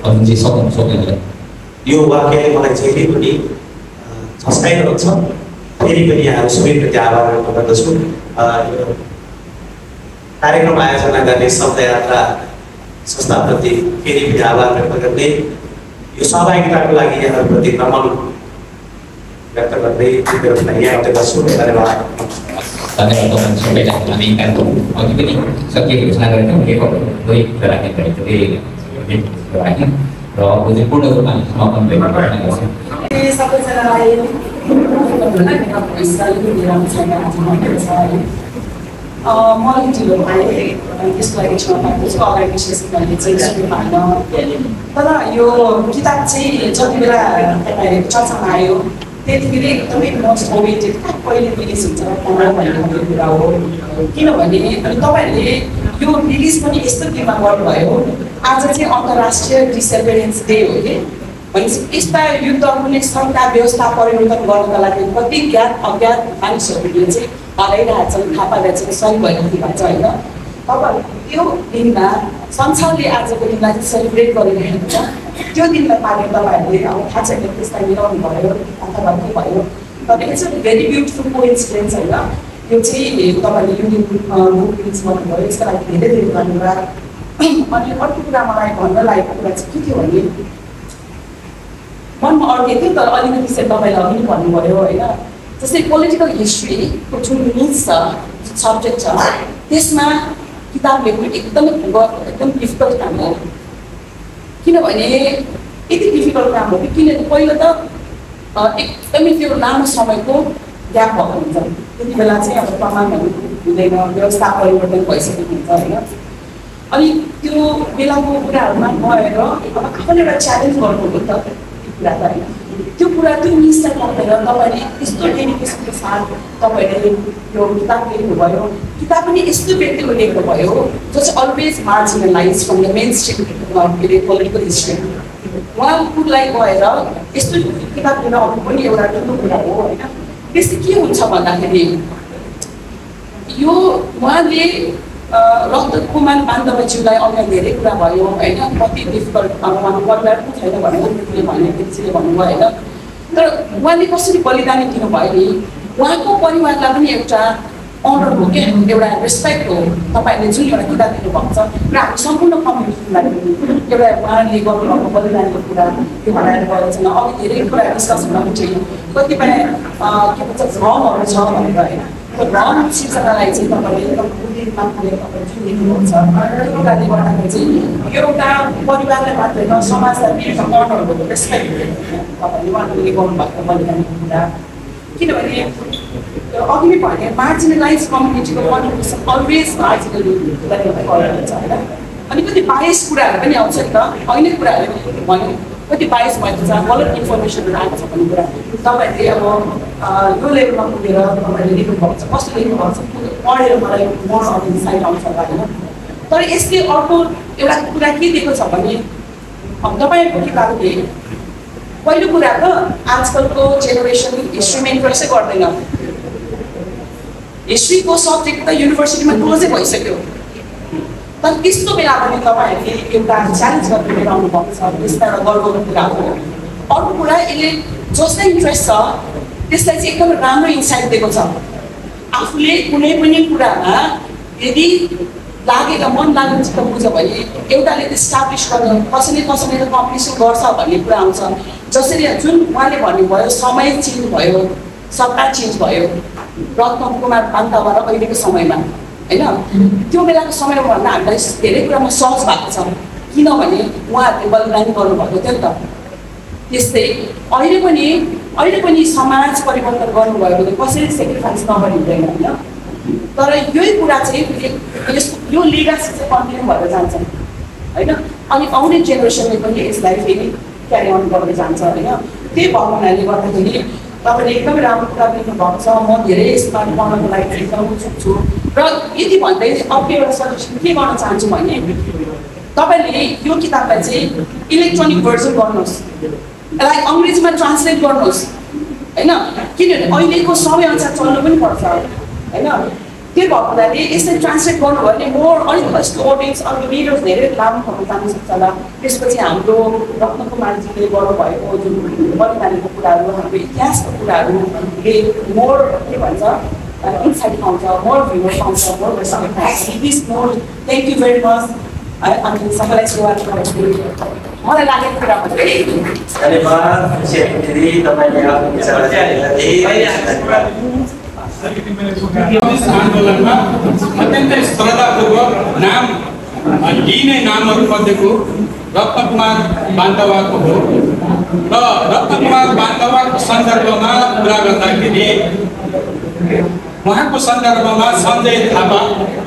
भन्ने यो वाक्यले मलाई जहिले पनि झस्काइरहेको छ। फेरि पनि यहाँहरू सबैप्रति आभार व्यक्त गर्दछु। यो कार्यक्रम आयोजना गर्ने शब्दयात्रा संस्थाप्रति फेरि पनि आभार व्यक्त गर्दै यो सहभागिताको लागि यहाँहरूप्रति नमन व्यक्त गर्दै यहाँ गर्छु। धन्यवाद। धन्यवाद सबैलाई। हामी कार्यक्रम अघि पनि सकिएको घोषणा गरेका कोही कुरा राख्ने राख्यौँ र अब चाहिँ पूर्ण रूपमा समापन भएको घोषणा गर्छौँ। सबैजनालाई म अलिक ढिलो पाएँ, त्यसको लागि क्षमा माग्छु। अगाडि विशेष मैले चाहिँ सुन्नु पाएन। तर यो किताब चाहिँ जति बेला तपाईँहरू चर्चामा आयो त्यतिखेर एकदमै मोस्ट ओभेटेड कहिले रिलिज हुन्छ भन्ने कुरा हो। किनभने तपाईँहरूले यो रिलिज पनि यस्तो दिनमा गर्नुभयो, आज चाहिँ अन्तर्राष्ट्रिय डिसेबिलिटी डे हो कि भनेपछि यस्ता युद्धहरूले सरकार व्यवस्था परिवर्तन गर्नका लागि कति ज्ञात अज्ञात मानिसहरूले चाहिँ हराइरहेको छन्, थाहा पाएर चाहिँ सही भइरहेको छ होइन। अब त्यो दिनमा संसारले आजको दिनलाई चाहिँ सेलिब्रेट गरिरहेको छ। त्यो दिनलाई पाएर तपाईँहरूले अब थाहा छैन त्यसलाई मिलाउनु भयो अथवा के भयो, तर it's a very beautiful coincidence होइन। यो चाहिँ तपाईँले युनियन बुक रिलिज गर्नुभयो, यसको लागि धेरै धेरै धन्यवाद। अनि अर्को कुरा मलाई भन्न लागेको कुरा चाहिँ के थियो भने मनमा अड्केको थियो, तर अलिकति चाहिँ तपाईँलाई पनि भन्नुभयो होइन। जस्तै पोलिटिकल हिस्ट्रीको जुन निज छ, सब्जेक्ट छ, त्यसमा किताब लेख्नु एकदम डिफिकल्ट काम हो। किनभने यति डिफिकल्ट काम हो कि किनभने पहिलो त एकदमै त्यो लामो समयको ग्याप भएको हुन्छ। त्यति बेला चाहिँ अब प्रमाणहरू हुँदैन, व्यवस्था परिवर्तन भइसकेको हुन्छ होइन। अनि त्यो बेलाको कुराहरूमा गएर अब आफूले एउटा च्यालेन्ज गर्नु हो नि त कुरा त होइन। त्यो कुरा त्यो निश्चय गर्दैन तपाईँले यस्तो डेडिकेसनको साथ तपाईँले यो किताब लेख्नुभयो। किताब पनि यस्तो व्यक्तिको लेख्नुभयो जो चाहिँ always marginalise from the main stream के अरे पोलिटिकल हिस्ट्री। उहाँलाई गएर यस्तो किताब लिन अघि पनि एउटा ठुलो कुरा हो होइन। त्यसले के हुन्छ भन्दाखेरि यो उहाँले रक्तकुमार बान्धवज्यूलाई अघि धेरै कुरा भयो होइन, कति डिफिकल्ट उहाँको परिवार पनि छैन भनेर त्यतिले भने त्यतिले भन्नुभयो होइन। तर उहाँले कसरी बलिदानी दिनुभयो नि उहाँको परिवारलाई पनि एउटा अनर हो क्या, एउटा रेस्पेक्ट हो। तपाईँहरूले जुन एउटा किताब दिनुभएको छ र हामी सम्पूर्ण कम्युनिटीलाई एउटा उहाँले गर्नुभएको बलिदानीको कुरा त्यो भएर गएको छैन। अघि धेरै कुरा डिस्कस हुन चाहिँ कतिपय के भन्छ भ्रमहरू छ भनेर होइन। त्यो भ्रम सिर्जनालाई चाहिँ तपाईँले एकदम बुद्धिमा जुन लेख्नुहुन्छ त्यो कारणले गर्दाखेरि चाहिँ यो एउटा परिवारलाई मात्रै होइन समाजलाई एउटा अनर हो, रेस्पेक्ट तपाईँले उहाँले गर्नुभएको बलिदानीको कुरा। किनभने अघि नै भने मार्जिनलाइज कम्युनिटीको कन्ट्रिब्युसन अलवेज मार्जिनली हुन्छ होइन। अनि कति बाइस कुराहरू पनि आउँछ नि त, ऐनै कुराहरू भन्यो कति बाइस भएको छ, गलत इन्फर्मेसनहरू आएको छ भन्ने कुरा तपाईँहरूले अब यो लेभलमा पुगेर तपाईँहरूले लेख्नुभएको छ, कस्तो लेख्नुभएको छ पढेर मलाई मोर अफ इन्साइट आउँछ होइन। तर यसले अर्को एउटा कुरा के दिएको छ भने अब तपाईँहरूको किताबले पहिलो कुरा त आजकलको जेनेरेसन हिस्ट्रीमा इन्ट्रेस्टै गर्दैन। हिस्ट्रीको सब्जेक्ट त युनिभर्सिटीमा क्लोजै भइसक्यो, तर त्यस्तो बेला पनि तपाईँहरूले एउटा च्यालेन्ज गरेर लिएर आउनु भएको छ, त्यसमा एउटा गर्वको कुरा हो। अर्को कुरा यसले जसलाई इन्ट्रेस्ट छ त्यसलाई चाहिँ एकदम राम्रो इन्साइट दिएको छ। आफूले कुनै पनि कुरामा यदि लागेर मन लागेर चित्त बुझ्छ भने एउटाले त इस्टाब्लिस गर्न कसैले त कम्पिटिसन गर्छ भन्ने कुरा आउँछ। जसरी जुन उहाँले भन्नुभयो समय चेन्ज भयो, सरकार चेन्ज भयो रत्नकुमार बान्ताबाट अहिलेको समयमा होइन। त्यो बेलाको समयमा भन्दा हामीलाई धेरै कुरामा सहज भएको छ किनभने उहाँहरूले बलिदानी गर्नुभएको थियो नि त। त्यस्तै अहिले पनि समाज परिवर्तन गर्नुभयो भने कसैले सेक्रिफाइस नगरी हुँदैन होइन। तर यही कुरा चाहिँ यो लिगासी चाहिँ कन्टिन्यू भएर जान्छ होइन। अनि आउने जेनेरेसनले पनि यसलाई फेरि क्यारी अन गर्दै जान्छ होइन। त्यही भएको हुनाले गर्दाखेरि तपाईँले एकदमै राम्रो कुरा लेख्नु भएको छ। म धेरै यसमा पढ्नको लागि एकदम उत्सुक छु र यति भन्दै अर्को एउटा सजेसन के गर्न चाहन्छु भने तपाईँले यो किताबलाई चाहिँ इलेक्ट्रोनिक भर्जन गर्नुहोस्, यसलाई अङ्ग्रेजीमा ट्रान्सलेट गर्नुहोस् होइन। किनभने अहिलेको समयअनुसार चल्नु पनि पर्छ होइन। के भएको हुनाले यसरी ट्रान्सलेट गर्नुभयो भने मोर अलिक अडियन्स अरू रिडर्स धेरै लामोहरू जान सक्छ होला। त्यसपछि हाम्रो रत्नकुमारजीले गर्नुभएको जुन बलिदानीको कुराहरू, हाम्रो इतिहासको कुराहरूले मोर के भन्छ इन्साइट पाउँछ, मोर भ्युर पाउँछ, more please more thank you very much. अनि सबैलाई सेवा मलाई लागेको कुरा मात्रै। धन्यवाद दिदी, तपाईँले आफ्नो विचार आन्दोलनमा अत्यन्तै श्रद्धापूर्वक नाम लिइने नामहरू मध्येको रत्नकुमार बान्तवाको हो र रत्नकुमार बान्तवाको सन्दर्भमा कुरा गर्दाखेरि उहाँको सन्दर्भमा सञ्जय थापा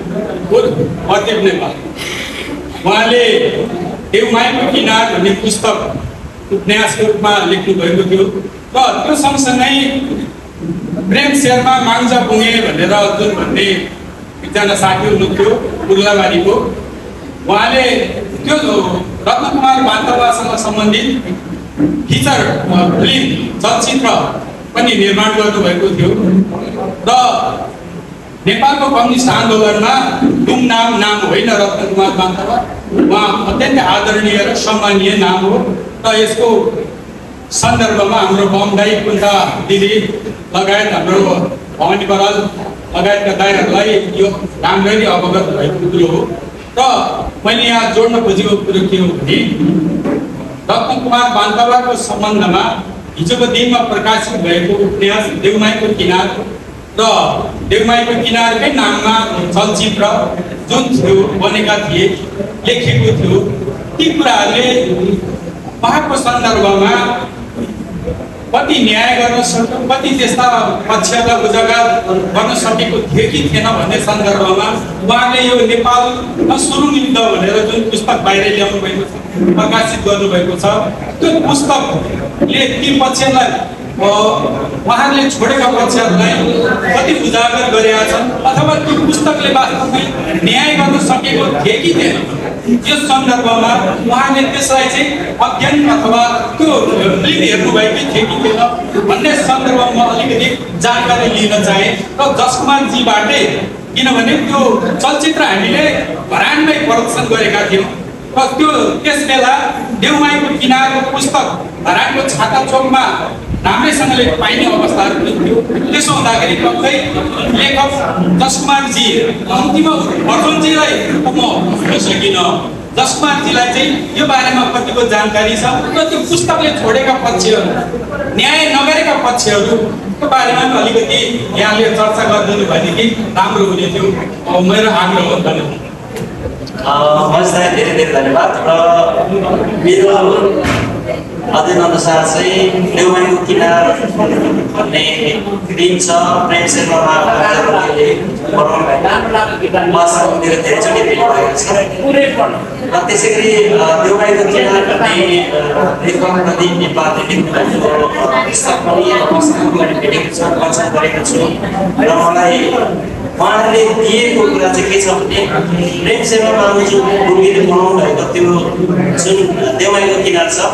मध्यम नेपाल उहाँले देउमाईको किनार भन्ने पुस्तक उपन्यासको रूपमा लेख्नु भएको थियो र त्यो सँगसँगै प्रेम शर्मा माङ्जा पुगे भनेर जुन भन्ने एकजना साथी हुनुहुन्थ्यो उर्लाबारीको, उहाँले त्यो रत्नकुमार बान्तवासँग सम्बन्धित फिचर फिल्म चलचित्र पनि निर्माण गर्नुभएको थियो र नेपालको कम्युनिस्ट आन्दोलनमा दुमनाम नाम होइन रत्नकुमार बान्तवा, उहाँ अत्यन्तै आदरणीय र सम्मानीय नाम हो र यसको सन्दर्भमा हाम्रो बमदाई कुन्ता दिदी लगायत हाम्रो भवानी बराल लगायतका दाइहरूलाई यो राम्ररी अवगत भएको कुरो हो। र मैले यहाँ जोड्न खोजेको कुरो के हो भने रत्नकुमार बान्तवाको सम्बन्धमा हिजोको दिनमा प्रकाशित भएको उपन्यास देउमाईको किनार र देउमाईको किनारकै नाममा चलचित्र जुन थियो बनेका थिए, लेखेको थियो, ती कुराहरूले उहाँको सन्दर्भमा कति न्याय गर्न सक्यो, कति त्यस्ता पक्षलाई उजागर गर्न सकेको थियो कि थिएन भन्ने सन्दर्भमा उहाँले यो नेपालमा सुरुङ युद्ध भनेर जुन पुस्तक बाहिर ल्याउनु भएको छ, प्रकाशित गर्नुभएको छ, त्यो पुस्तकले ती पक्षलाई उहाँहरूले छोडेका पक्षहरूलाई कति उजागर गरेका छन् अथवा त्यो पुस्तकले वास्तवमै न्याय गर्न सकेको थिए कि थिएन, यस सन्दर्भमा उहाँले त्यसलाई चाहिँ अध्ययन अथवा त्यो फिल्म हेर्नुभएकै थियो कि थिएन भन्ने सन्दर्भमा अलिकति जानकारी लिन चाहे र जसकुमारजीबाटै, किनभने त्यो चलचित्र हामीले भरानमै प्रदर्शन गरेका थियौँ र त्यो त्यस बेला देउमाईको किनारको पुस्तक भरानको छाता चौकमा राम्रैसँगले पाइने अवस्थाहरू थियो। त्यसो हुँदाखेरि कतै लेखक जसकुमारजी अन्तिम अर्जुनजीलाई म भन्न सकिनँ, जसकुमारजीलाई चाहिँ यो बारेमा कतिको जानकारी छ र त्यो पुस्तकले छोडेका पक्षहरू, न्याय नगरेका पक्षहरूको बारेमा अलिकति यहाँले चर्चा गरिदिनु भनेदेखि राम्रो हुने थियो, मेरो आग्रह हो। धन्यवाद। हजुरलाई धेरै धेरै धन्यवाद। र मेरो अध्ययन अनुसार चाहिँ देउमाईको किनार भन्ने फिल्म छ, प्रेम शर्मा माङ्जाले बनाउनु भएको, उहाँसँग मेरो धेरैचोटि भेट भएको छ र त्यसै गरी देउमाईको किनार भन्ने लेखक प्रदीप नेपालले लेख्नुभएको पुस्तक पनि मसँग भेटेको छु, वाचन गरेको छु र मलाई उहाँले दिएको कुरा चाहिँ के छ भने प्रेम शर्मा माङ्जाले बनाउनु भएको त्यो जुन देउमाईको किनार छ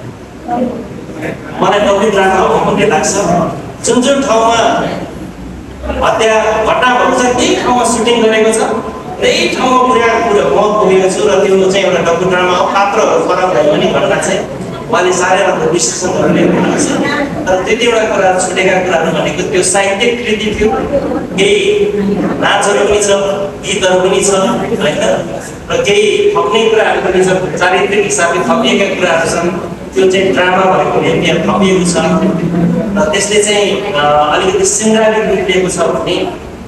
मलाई डब्ल्यू ड्रामा हो भन्ने लाग्छ। जुन जुन ठाउँमा हत्या घटना भएको छ त्यही ठाउँमा सुटिङ गरेको छ, त्यही ठाउँमा पुरा म पुगेको छु र त्यो चाहिँ एउटा डब्ल्यू ड्रामा हो। पात्रहरू फरक भए पनि घटना चाहिँ उहाँले साह्रै राम्रो विश्लेषण गरेर ल्याएको छ। तर त्यतिवटा कुराहरू छुटेका कुराहरू भनेको त्यो साहित्यिक कृति थियो, केही नाचहरू पनि छ, गीतहरू पनि छ होइन, र केही थप्ने कुराहरू पनि छ, चारित्रिक हिसाबले थपिएका कुराहरू छन्, त्यो चाहिँ ड्रामा भएकोले त्यहाँ थपिएको छ र त्यसले चाहिँ अलिकति सिङ्गारिक रूप लिएको छ भने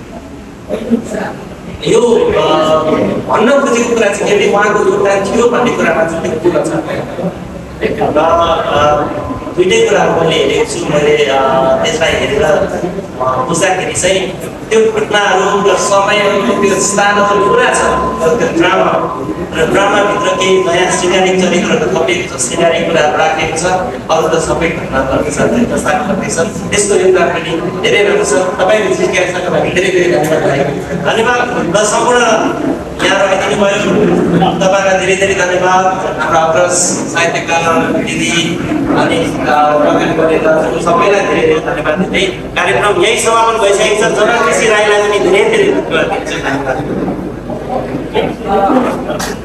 यो भन्न खोजेको कुरा चाहिँ के उहाँको योगदान थियो भन्ने कुरामा चाहिँ त्यो कुरा छ। र दुईटै कुराहरू मैले हेरेको छु, मैले त्यसलाई हेरेर बुझ्दाखेरि चाहिँ त्यो घटनाहरू र समयहरूको त्यो स्थानहरू पुरा छ त्यो ड्रामा र ड्रामाभित्र केही नयाँ सिँगारिक चरित्रहरू थपिएको छ, सिँगारिक कुराहरू राखेको छ, अरू त सबै घटनाहरू प्रस्ताव गर्दैछ। त्यसको योगदान पनि धेरै राम्रो छ। तपाईँले जिज्ञासा गर्दाखेरि धेरै धेरै धन्यवाद। धन्यवाद र सम्पूर्ण यहाँ यहाँहरू आइदिनु भयो तपाईँहरूलाई धेरै धेरै धन्यवाद हाम्रो अग्रज साहित्यकार दिदी अनि लगानी गरेर सबैलाई धेरै धेरै धन्यवाद दिँदै कार्यक्रम यही समापन भइसकेको छ जनकृषि राईलाई पनि धेरै धेरै धन्यवाद दिन्छु।